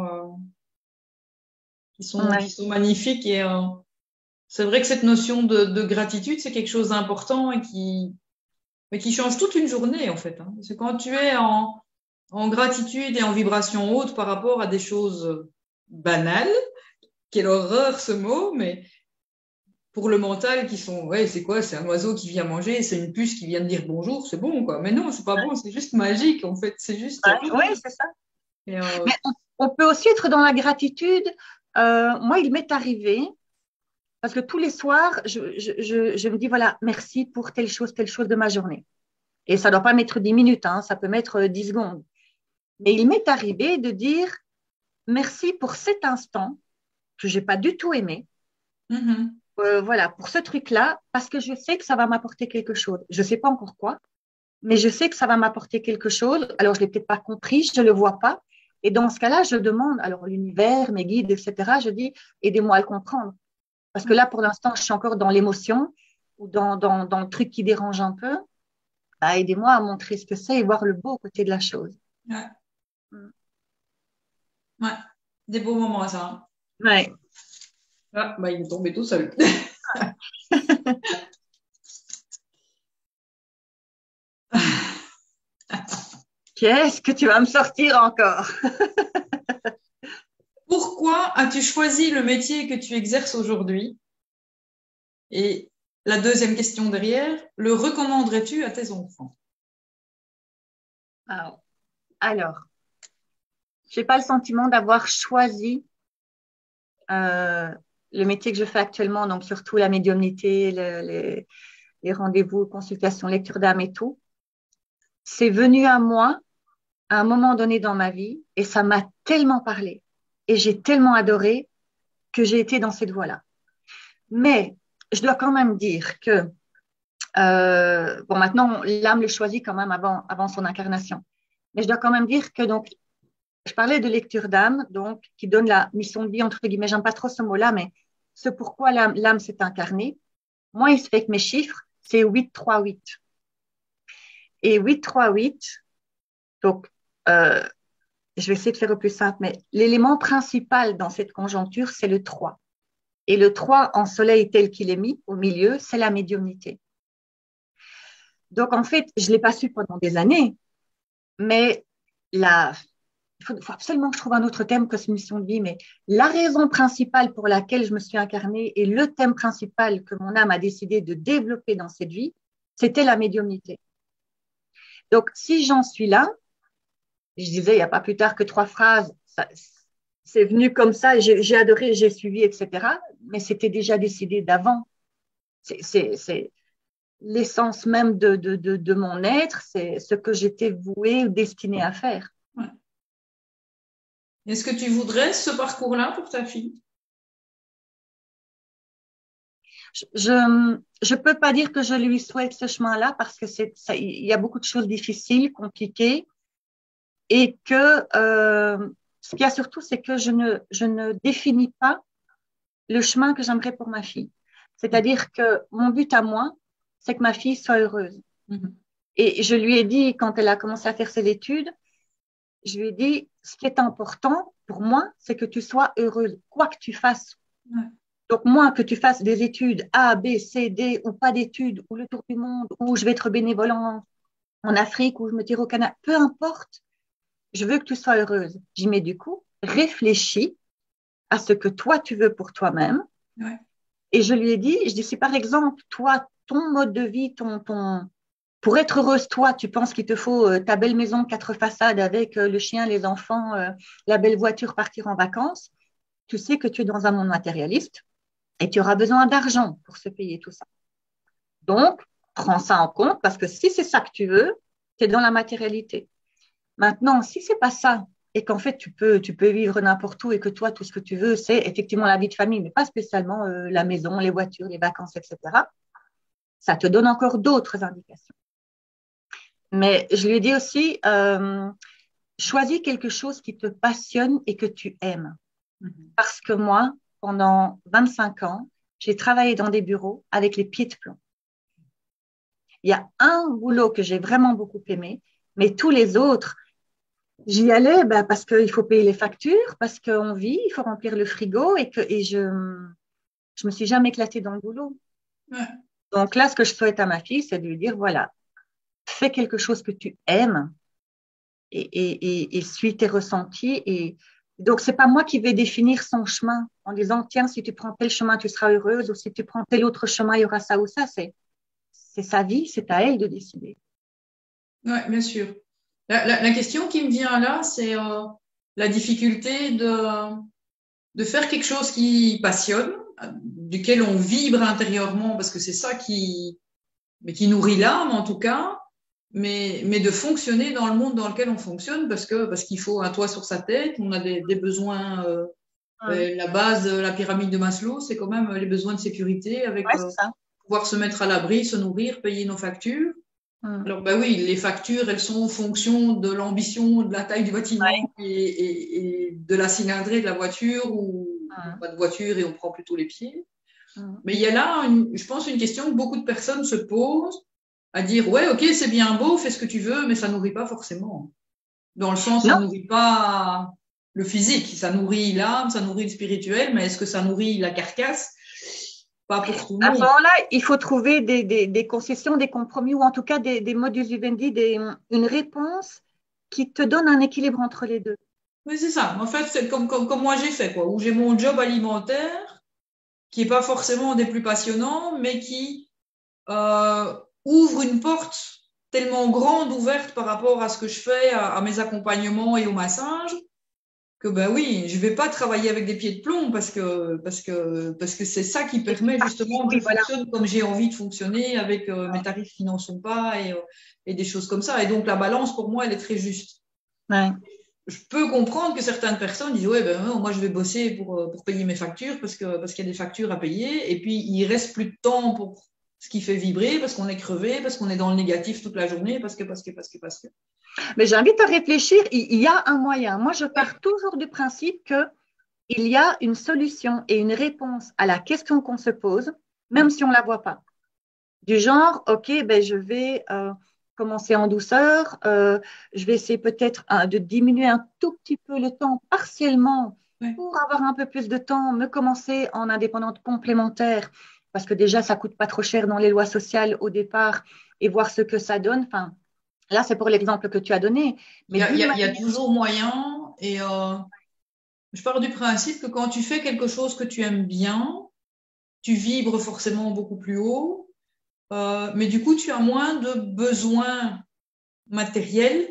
magnifiques et c'est vrai que cette notion de gratitude, c'est quelque chose d'important et qui change toute une journée en fait. Hein. Parce que quand tu es en gratitude et en vibration haute par rapport à des choses banales, quelle horreur ce mot, mais pour le mental qui sont, ouais, c'est quoi? C'est un oiseau qui vient manger, c'est une puce qui vient de dire bonjour, c'est bon quoi. Mais non, c'est pas bon, c'est juste magique en fait. C'est juste. Oui, c'est ça. Mais on peut aussi être dans la gratitude. Moi, il m'est arrivé. Parce que tous les soirs, je me dis, voilà, merci pour telle chose de ma journée. Et ça ne doit pas mettre 10 minutes, hein, ça peut mettre 10 secondes. Mais il m'est arrivé de dire, merci pour cet instant que je n'ai pas du tout aimé. Voilà, pour ce truc-là, parce que je sais que ça va m'apporter quelque chose. Je ne sais pas encore quoi, mais je sais que ça va m'apporter quelque chose. Alors, je ne l'ai peut-être pas compris, je ne le vois pas. Et dans ce cas-là, je demande, alors l'univers, mes guides, etc., je dis, aidez-moi à le comprendre. Parce que là, pour l'instant, je suis encore dans l'émotion ou dans le truc qui dérange un peu. Bah, aidez-moi à montrer ce que c'est et voir le beau côté de la chose. Ouais. Ouais. Des beaux moments, ça. Hein. Ouais. Ah, bah, il est tombé tout seul. Qu'est-ce que tu vas me sortir encore? Pourquoi as-tu choisi le métier que tu exerces aujourd'hui? Et la deuxième question derrière, le recommanderais-tu à tes enfants? Alors, je n'ai pas le sentiment d'avoir choisi le métier que je fais actuellement, donc surtout la médiumnité, les rendez-vous, consultations, lecture d'âme et tout. C'est venu à moi à un moment donné dans ma vie et ça m'a tellement parlé et j'ai tellement adoré que j'ai été dans cette voie-là. Mais je dois quand même dire que, bon, maintenant, l'âme le choisit quand même avant son incarnation. Mais je dois quand même dire que, donc, je parlais de lecture d'âme, donc, qui donne la mission de vie, entre guillemets, j'aime pas trop ce mot-là, mais ce pourquoi l'âme s'est incarnée. Moi, il se fait que mes chiffres, c'est 838. Et 838, donc, je vais essayer de faire au plus simple, mais l'élément principal dans cette conjoncture, c'est le 3. Et le 3 en soleil tel qu'il est mis au milieu, c'est la médiumnité. Donc, en fait, je ne l'ai pas su pendant des années, mais il faut absolument que je trouve un autre thème que cette mission de vie, mais la raison principale pour laquelle je me suis incarnée et le thème principal que mon âme a décidé de développer dans cette vie, c'était la médiumnité. Donc, si j'en suis là, je disais, il n'y a pas plus tard que 3 phrases, c'est venu comme ça, j'ai adoré, j'ai suivi, etc. Mais c'était déjà décidé d'avant. C'est l'essence même de mon être, c'est ce que j'étais vouée ou destinée à faire. Ouais. Est-ce que tu voudrais ce parcours-là pour ta fille? Je peux pas dire que je lui souhaite ce chemin-là parce que il y a beaucoup de choses difficiles, compliquées, et que ce qu'il y a surtout, c'est que je ne définis pas le chemin que j'aimerais pour ma fille. C'est-à-dire que mon but à moi, c'est que ma fille soit heureuse. Mm-hmm. Et je lui ai dit, quand elle a commencé à faire ses études, je lui ai dit, ce qui est important pour moi, c'est que tu sois heureuse, quoi que tu fasses. Ouais. Donc, moi, que tu fasses des études A, B, C, D, ou pas d'études, ou le tour du monde, ou je vais être bénévole en Afrique, ou je me tire au Canada, peu importe, je veux que tu sois heureuse. J'y mets du coup, réfléchis à ce que toi, tu veux pour toi-même. Ouais. Et je lui ai dit, si par exemple, toi, ton mode de vie, pour être heureuse, toi, tu penses qu'il te faut ta belle maison, 4 façades avec le chien, les enfants, la belle voiture, partir en vacances, tu sais que tu es dans un monde matérialiste et tu auras besoin d'argent pour se payer tout ça. Donc, prends ça en compte parce que si c'est ça que tu veux, tu es dans la matérialité. Maintenant, si c'est pas ça et qu'en fait, tu peux vivre n'importe où et que toi, tout ce que tu veux, c'est effectivement la vie de famille, mais pas spécialement la maison, les voitures, les vacances, etc., ça te donne encore d'autres indications. Mais je lui ai dit aussi, choisis quelque chose qui te passionne et que tu aimes. Parce que moi, pendant 25 ans, j'ai travaillé dans des bureaux avec les pieds de plomb. Il y a un boulot que j'ai vraiment beaucoup aimé, mais tous les autres, j'y allais parce qu'il faut payer les factures, parce qu'on vit, il faut remplir le frigo et je me suis jamais éclatée dans le boulot. Ouais. Donc là, ce que je souhaite à ma fille, c'est de lui dire, voilà, fais quelque chose que tu aimes et suis tes ressentis. Et donc, c'est pas moi qui vais définir son chemin en disant, tiens, si tu prends tel chemin, tu seras heureuse, ou si tu prends tel autre chemin, il y aura ça ou ça. C'est sa vie, c'est à elle de décider. Oui, bien sûr. La question qui me vient là, c'est la difficulté de faire quelque chose qui passionne, duquel on vibre intérieurement, parce que c'est ça qui nourrit l'âme en tout cas, mais de fonctionner dans le monde dans lequel on fonctionne, parce qu'il faut un toit sur sa tête, on a des besoins. La base de la pyramide de Maslow, c'est quand même les besoins de sécurité, avec pouvoir se mettre à l'abri, se nourrir, payer nos factures. Alors, oui, les factures, elles sont en fonction de l'ambition, de la taille du bâtiment et de la cylindrée de la voiture, ou pas de voiture et on prend plutôt les pieds. Mais il y a là, je pense, une question que beaucoup de personnes se posent, à dire, ouais, ok, c'est bien beau, fais ce que tu veux, mais ça nourrit pas forcément. Dans le sens, ça nourrit pas le physique, ça nourrit l'âme, ça nourrit le spirituel, mais est-ce que ça nourrit la carcasse? Pas pour tout le monde. À ce moment-là, il faut trouver des concessions, des compromis, ou en tout cas des modus vivendi, une réponse qui te donne un équilibre entre les deux. Oui, c'est ça. En fait, c'est comme moi j'ai fait, quoi, où j'ai mon job alimentaire, qui est pas forcément des plus passionnants, mais qui ouvre une porte tellement grande, ouverte par rapport à ce que je fais, à mes accompagnements et au massage, que ben oui, je vais pas travailler avec des pieds de plomb parce que c'est ça qui permet justement que je fonctionne comme j'ai envie de fonctionner avec mes tarifs qui n'en sont pas et des choses comme ça. Et donc la balance pour moi elle est très juste. Ouais. Je peux comprendre que certaines personnes disent ouais ben non, moi je vais bosser pour payer mes factures parce qu'il y a des factures à payer et puis il reste plus de temps pour ce qui fait vibrer parce qu'on est crevé, parce qu'on est dans le négatif toute la journée, parce que. Mais j'invite à réfléchir, il y a un moyen. Moi, je pars toujours du principe qu'il y a une solution et une réponse à la question qu'on se pose, même si on ne la voit pas. Du genre, OK, ben, je vais commencer en douceur, je vais essayer peut-être de diminuer un tout petit peu le temps partiellement pour avoir un peu plus de temps, me commencer en indépendante complémentaire, parce que déjà, ça ne coûte pas trop cher dans les lois sociales au départ et voir ce que ça donne. Enfin, là, c'est pour l'exemple que tu as donné. Mais il y a toujours moyen et je pars du principe que quand tu fais quelque chose que tu aimes bien, tu vibres forcément beaucoup plus haut, mais du coup, tu as moins de besoins matériels,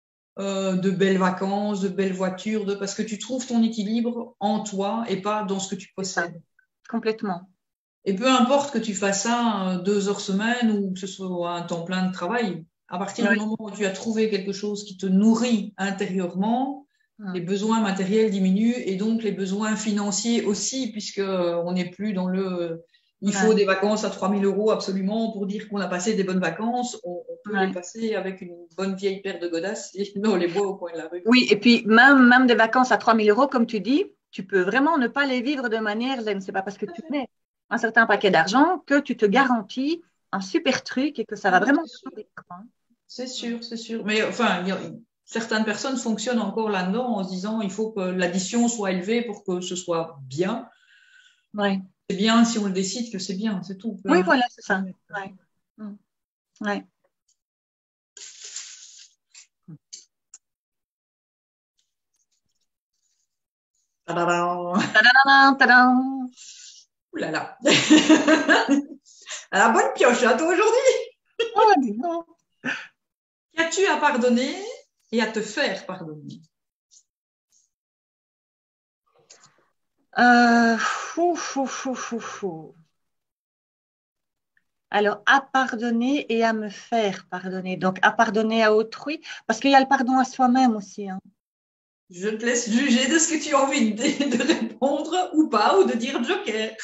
de belles vacances, de belles voitures, parce que tu trouves ton équilibre en toi et pas dans ce que tu possèdes. Complètement. Et peu importe que tu fasses ça 2 heures semaine ou que ce soit un temps plein de travail, à partir du moment où tu as trouvé quelque chose qui te nourrit intérieurement, les besoins matériels diminuent et donc les besoins financiers aussi, puisqu'on n'est plus dans il faut des vacances à 3 000 € absolument pour dire qu'on a passé des bonnes vacances. On peut les passer avec une bonne vieille paire de godasses dans les bois au coin de la rue. Oui, et puis même des vacances à 3 000 € comme tu dis, tu peux vraiment ne pas les vivre de manière zen. C'est pas parce que tu mets un certain paquet d'argent que tu te garantis un super truc et que ça va vraiment te nourrir. C'est sûr, c'est sûr. Mais enfin, certaines personnes fonctionnent encore là-dedans en se disant il faut que l'addition soit élevée pour que ce soit bien. Ouais. C'est bien si on le décide que c'est bien, c'est tout. Oui, voilà, c'est ça. Ouais. Ouais. Tadadam. Tadadam, tadam. Ouh là là. À la bonne pioche, hein, toi, aujourd'hui. Oh, dis donc. Qu'as-tu à pardonner et à te faire pardonner? Alors, à pardonner et à me faire pardonner. Donc, à pardonner à autrui, parce qu'il y a le pardon à soi-même aussi. Hein. Je te laisse juger de ce que tu as envie de répondre ou pas, ou de dire joker.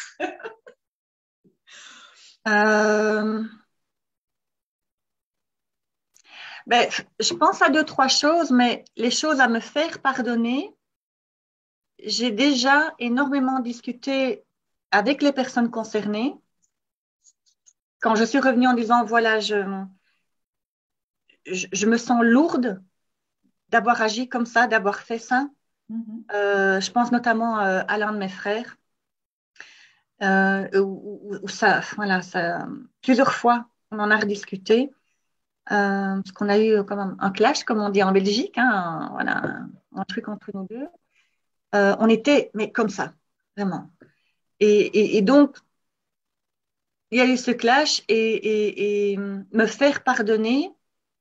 Ben, je pense à 2, 3 choses, mais les choses à me faire pardonner, j'ai déjà énormément discuté avec les personnes concernées. Quand je suis revenue en disant, voilà, je me sens lourde d'avoir agi comme ça, d'avoir fait ça. Je pense notamment à l'un de mes frères, où ça, voilà, plusieurs fois, on en a rediscuté. Parce qu'on a eu comme un clash, comme on dit en Belgique, hein, voilà, un truc entre nous deux. On était, mais comme ça, vraiment. Et donc, il y a eu ce clash et me faire pardonner.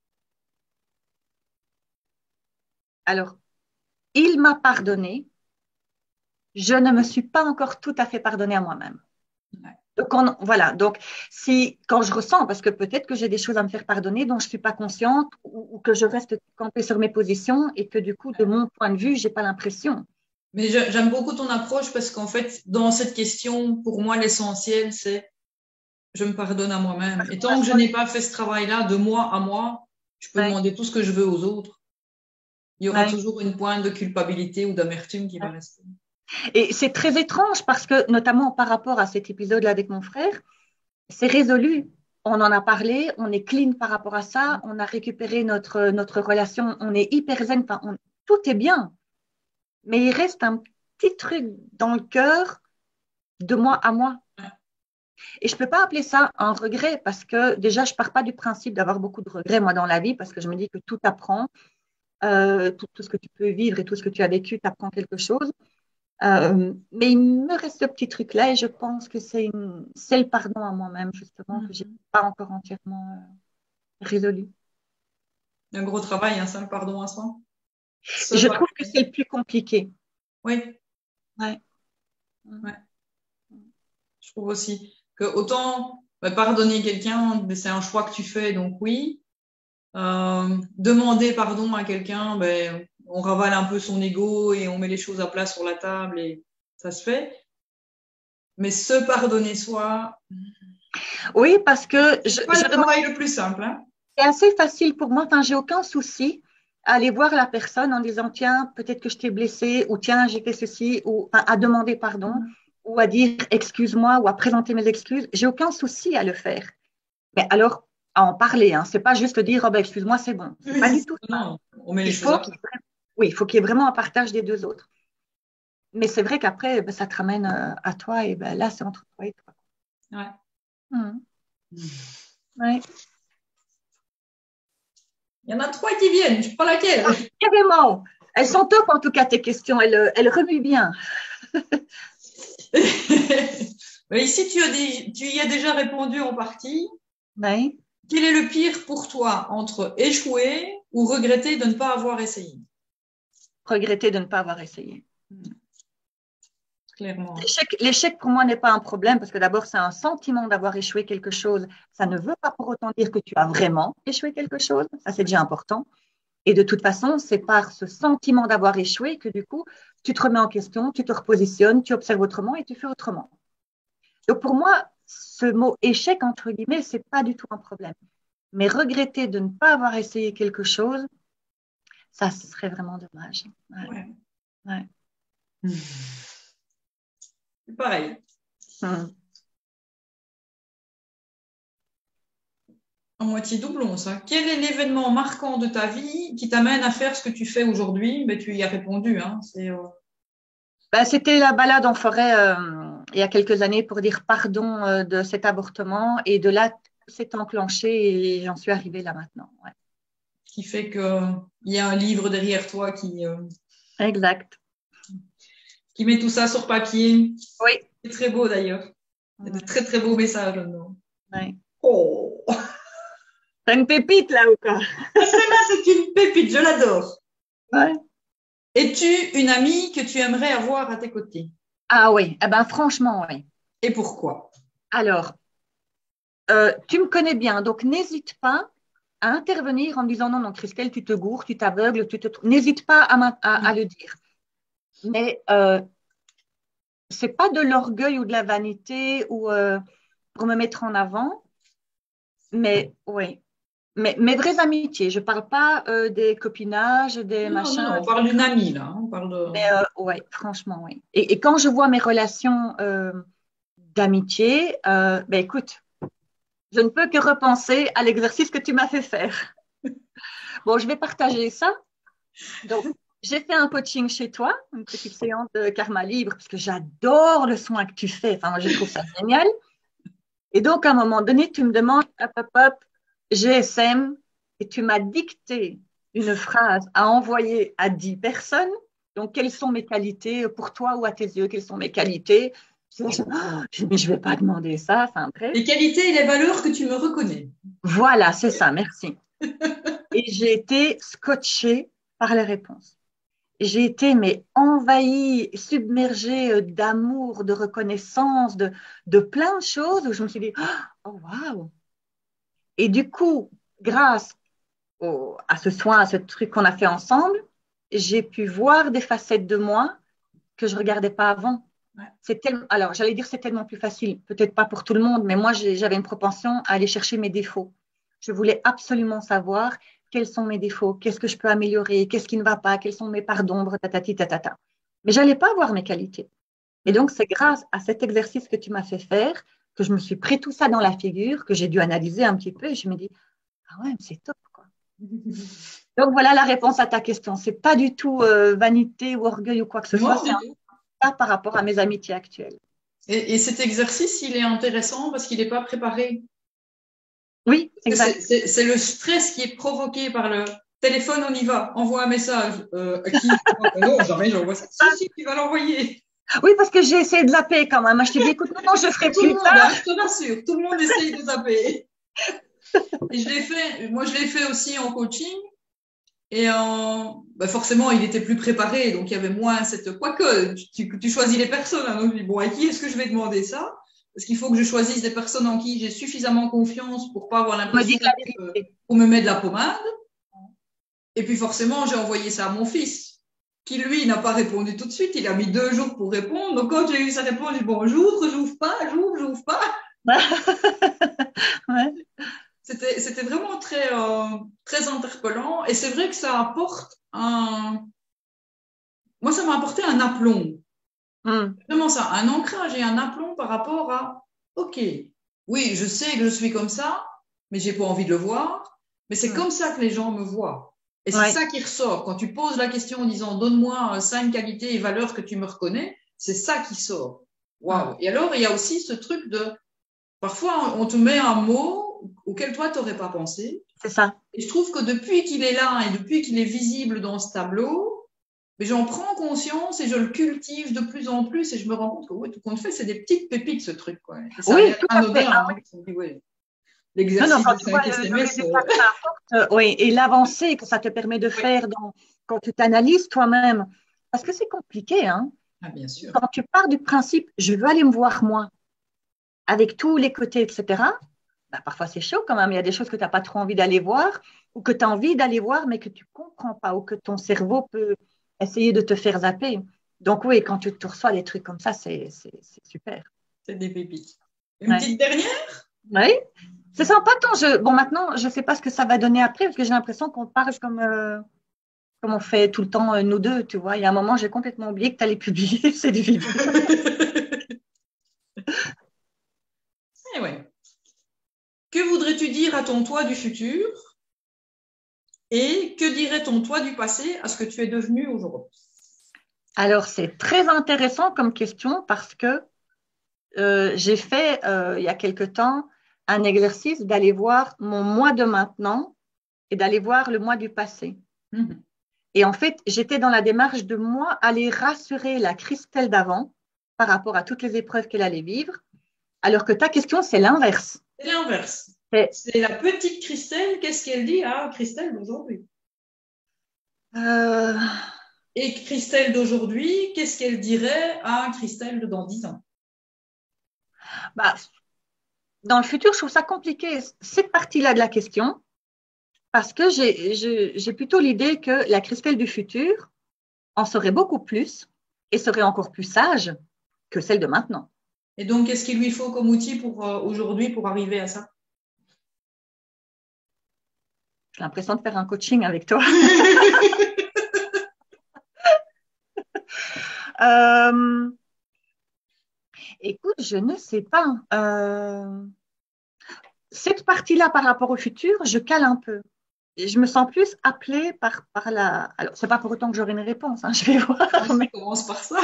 Alors, il m'a pardonné. Je ne me suis pas encore tout à fait pardonné à moi-même. Donc, voilà. Donc, quand je ressens, parce que peut-être que j'ai des choses à me faire pardonner dont je ne suis pas consciente ou que je reste campée sur mes positions et que du coup, de mon point de vue, je n'ai pas l'impression. Mais j'aime beaucoup ton approche parce qu'en fait, dans cette question, pour moi, l'essentiel, c'est je me pardonne à moi-même. Et tant que je n'ai pas fait ce travail-là de moi à moi, je peux demander tout ce que je veux aux autres. Il y aura toujours une pointe de culpabilité ou d'amertume qui va rester. Et c'est très étrange parce que, notamment par rapport à cet épisode-là avec mon frère, c'est résolu. On en a parlé, on est clean par rapport à ça, on a récupéré notre relation, on est hyper zen, tout est bien. Mais il reste un petit truc dans le cœur de moi à moi. Et je ne peux pas appeler ça un regret parce que déjà, je ne pars pas du principe d'avoir beaucoup de regrets, moi, dans la vie, parce que je me dis que tout apprend. tout ce que tu peux vivre et tout ce que tu as vécu, tu apprends quelque chose. Mais il me reste ce petit truc-là et je pense que c'est le pardon à moi-même, justement, que je n'ai pas encore entièrement résolu. Un gros travail, hein, ça, le pardon à soi. Je trouve que c'est le plus compliqué. Oui. Ouais. Ouais. Je trouve aussi que autant pardonner quelqu'un, c'est un choix que tu fais, donc oui. Demander pardon à quelqu'un, on ravale un peu son ego et on met les choses à plat sur la table et ça se fait. Mais se pardonner soi, oui, parce que c'est pas le travail le plus simple. Hein. C'est assez facile pour moi. Enfin, j'ai aucun souci à aller voir la personne en disant tiens, peut-être que je t'ai blessé, ou tiens, j'ai fait ceci, ou enfin, à demander pardon, ou à dire excuse-moi, ou à présenter mes excuses. J'ai aucun souci à le faire. Mais alors, à en parler, hein. C'est pas juste dire oh, ben, excuse-moi, c'est bon. C'est pas du tout ça. Non, on met les choses à plat. Oui, il faut qu'il y ait vraiment un partage des deux autres. Mais c'est vrai qu'après, ben, ça te ramène à toi, et ben, là, c'est entre toi et toi. Ouais. Ouais. Il y en a 3 qui viennent, je prends laquelle? Carrément. Elles sont top en tout cas tes questions, elles remuent bien. Mais ici, tu y as déjà répondu en partie. Oui. Quel est le pire pour toi entre échouer ou regretter de ne pas avoir essayé? Regretter de ne pas avoir essayé. Clairement. L'échec pour moi n'est pas un problème parce que d'abord c'est un sentiment d'avoir échoué quelque chose. Ça ne veut pas pour autant dire que tu as vraiment échoué quelque chose. Ça c'est déjà important. Et de toute façon, c'est par ce sentiment d'avoir échoué que du coup, tu te remets en question, tu te repositionnes, tu observes autrement et tu fais autrement. Donc pour moi, ce mot échec, entre guillemets, c'est pas du tout un problème. Mais regretter de ne pas avoir essayé quelque chose, ça, ce serait vraiment dommage. Ouais. Ouais. C'est pareil. En moitié doublon, ça. Quel est l'événement marquant de ta vie qui t'amène à faire ce que tu fais aujourd'hui? Tu y as répondu. Hein. C'était la balade en forêt il y a quelques années pour dire pardon de cet avortement. Et de là, tout s'est enclenché et j'en suis arrivée là maintenant. Ouais. Qui fait qu'il y a un livre derrière toi qui Exact. Qui met tout ça sur papier. Oui. C'est très beau d'ailleurs. Il y a de très très beaux messages là-dedans. Oui. Oh. T'as une pépite là ou quoi? Celle-là, c'est une pépite, je l'adore. Ouais. Es-tu une amie que tu aimerais avoir à tes côtés? Ah oui, eh ben, franchement, oui. Et pourquoi? Alors, tu me connais bien, donc n'hésite pas à intervenir en me disant non, non, Christelle, tu te gourres, tu t'aveugles, n'hésite pas à le dire. Mais c'est pas de l'orgueil ou de la vanité ou pour me mettre en avant, mais oui. Mais mes vraies amitiés, je parle pas des copinages, des machins. Non, on parle d'une amie là. On parle de... Mais ouais, franchement, oui. Et quand je vois mes relations d'amitié, écoute, je ne peux que repenser à l'exercice que tu m'as fait faire. Bon, je vais partager ça. Donc, j'ai fait un coaching chez toi, une petite séance de karma libre, parce que j'adore le soin que tu fais. Enfin, moi, je trouve ça génial. Et donc, à un moment donné, tu me demandes, hop, GSM, et tu m'as dicté une phrase à envoyer à 10 personnes. Donc, quelles sont mes qualités pour toi ou à tes yeux? Quelles sont mes qualités? Mais je ne vais pas demander ça. Enfin, bref. Les qualités et les valeurs que tu me reconnais. Voilà, c'est ça, merci. Et j'ai été scotchée par les réponses. J'ai été envahie, submergée d'amour, de reconnaissance, de plein de choses où je me suis dit, oh waouh! Et du coup, grâce à ce soin, à ce truc qu'on a fait ensemble, j'ai pu voir des facettes de moi que je ne regardais pas avant. Ouais. Alors, j'allais dire c'est tellement plus facile, peut-être pas pour tout le monde, mais moi, j'avais une propension à aller chercher mes défauts. Je voulais absolument savoir quels sont mes défauts, qu'est-ce que je peux améliorer, qu'est-ce qui ne va pas, quelles sont mes parts d'ombre, tatati, tatata. Mais je n'allais pas voir mes qualités. Et donc, c'est grâce à cet exercice que tu m'as fait faire que je me suis pris tout ça dans la figure, que j'ai dû analyser un petit peu et je me dis, ah ouais, c'est top, quoi. Donc, voilà la réponse à ta question. Ce n'est pas du tout vanité ou orgueil ou quoi que ce soit, c'est ça par rapport à mes amitiés actuelles. Et cet exercice, il est intéressant parce qu'il n'est pas préparé. Oui, exact. C'est le stress qui est provoqué par téléphone, on y va, envoie un message. À qui? Non, jamais j'envoie ça. Si, tu vas l'envoyer. Oui, parce que j'ai essayé de zapper quand même. Je te dis, écoute, non, je ferai Tout le plus monde, tard. hein, je te rassure, tout le monde essaye de zapper. Et moi je l'ai fait aussi en coaching. Et forcément, il était plus préparé, donc il y avait moins cette. Quoique, tu choisis les personnes. Hein, donc je dis, bon, à qui est-ce que je vais demander ça? Parce qu'il faut que je choisisse des personnes en qui j'ai suffisamment confiance pour pas avoir On me dit l'impression la vérité. qu'on me met de la pommade. Et puis forcément, j'ai envoyé ça à mon fils, qui lui n'a pas répondu tout de suite. Il a mis 2 jours pour répondre. Donc quand j'ai eu sa réponse, j'ai dit, bon, j'ouvre pas, j'ouvre pas. Ouais. C'était vraiment très interpellant. Et c'est vrai que ça apporte Moi, ça m'a apporté un aplomb. Vraiment ça, un ancrage et un aplomb par rapport à, OK, oui, je sais que je suis comme ça, mais j'ai pas envie de le voir. Mais c'est comme ça que les gens me voient. Et c'est ça qui ressort. Quand tu poses la question en disant, donne-moi 5 qualités et valeurs que tu me reconnais, c'est ça qui sort. Waouh. Et alors, il y a aussi ce truc de, parfois, on te met un mot auquel toi, tu n'aurais pas pensé. C'est ça. Et je trouve que depuis qu'il est là et depuis qu'il est visible dans ce tableau, mais j'en prends conscience et je le cultive de plus en plus et je me rends compte que ouais, tout compte fait, c'est des petites pépites ce truc. Quoi. Et ça Oui, tout à fait. anodin, hein. Ouais. L'exercice quand de tu vois 5 le SMS. résultat que ça apporte, oui, et l'avancée que ça te permet de faire quand tu t'analyses toi-même. Parce que c'est compliqué, hein. Ah, bien sûr. Quand tu pars du principe, je veux aller me voir moi, avec tous les côtés, etc., bah, parfois c'est chaud quand même. Il y a des choses que tu n'as pas trop envie d'aller voir ou que tu as envie d'aller voir, mais que tu ne comprends pas ou que ton cerveau peut essayer de te faire zapper. Donc oui, quand tu te reçois des trucs comme ça, c'est super. C'est des pépites. Une petite dernière? Oui. C'est sympa ton jeu. Bon, maintenant, je ne sais pas ce que ça va donner après, parce que j'ai l'impression qu'on parle comme on fait tout le temps, nous deux, tu vois. Il y a un moment, j'ai complètement oublié que tu allais publier cette vidéo. Eh ouais. Que voudrais-tu dire à ton toi du futur? Et que dirait ton toi du passé à ce que tu es devenu aujourd'hui? Alors, c'est très intéressant comme question parce que j'ai fait, il y a quelque temps, un exercice d'aller voir mon mois de maintenant et d'aller voir le mois du passé. Et en fait, j'étais dans la démarche de moi aller rassurer la Christelle d'avant par rapport à toutes les épreuves qu'elle allait vivre, alors que ta question, c'est l'inverse. C'est l'inverse. C'est la petite Christelle, qu'est-ce qu'elle dit à Christelle d'aujourd'hui? Et Christelle d'aujourd'hui, qu'est-ce qu'elle dirait à Christelle de dans 10 ans? Bah, dans le futur, je trouve ça compliqué, cette partie-là de la question, parce que j'ai plutôt l'idée que la Christelle du futur en saurait beaucoup plus et serait encore plus sage que celle de maintenant. Et donc, qu'est-ce qu'il lui faut comme outil pour aujourd'hui pour arriver à ça? J'ai l'impression de faire un coaching avec toi. Écoute, je ne sais pas. Cette partie-là par rapport au futur, je cale un peu. Je me sens plus appelée par la. Alors, c'est pas pour autant que j'aurai une réponse, hein, je vais voir. On commence par ça.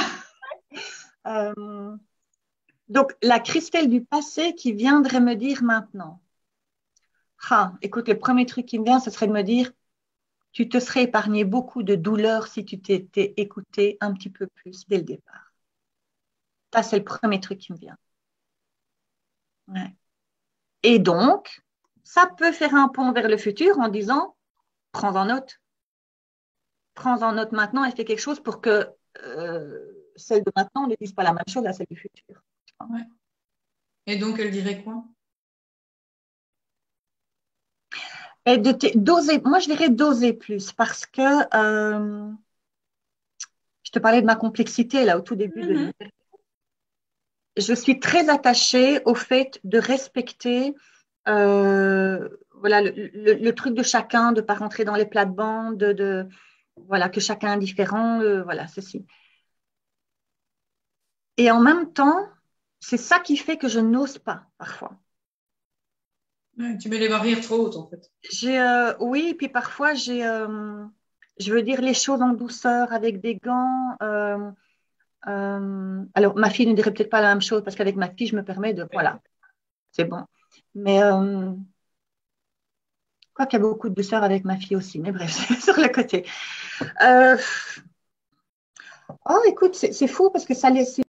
Donc, la Christelle du passé qui viendrait me dire maintenant. Ah, écoute, le premier truc qui me vient, ce serait de me dire, tu te serais épargné beaucoup de douleur si tu t'étais écouté un petit peu plus dès le départ. Ça, c'est le premier truc qui me vient. Ouais. Et donc, ça peut faire un pont vers le futur en disant, prends en note. Prends en note maintenant et fais quelque chose pour que celle de maintenant ne dise pas la même chose à celle du futur. Ouais. Et donc, elle dirait quoi? Et d'oser, moi je dirais d'oser plus parce que je te parlais de ma complexité là au tout début de l'interview. Je suis très attachée au fait de respecter voilà, le truc de chacun, de ne pas rentrer dans les plates-bandes, voilà, que chacun est différent, voilà, ceci. Et en même temps, c'est ça qui fait que je n'ose pas parfois. Ouais, tu mets les barrières trop hautes en fait. Oui, puis parfois je veux dire les choses en douceur avec des gants. Alors, ma fille ne dirait peut-être pas la même chose parce qu'avec ma fille, je me permets de. Voilà, c'est bon. Mais Quoi qu'il y a beaucoup de douceur avec ma fille aussi, mais bref, c'est sur le côté. Oh, écoute, c'est fou parce que ça laisse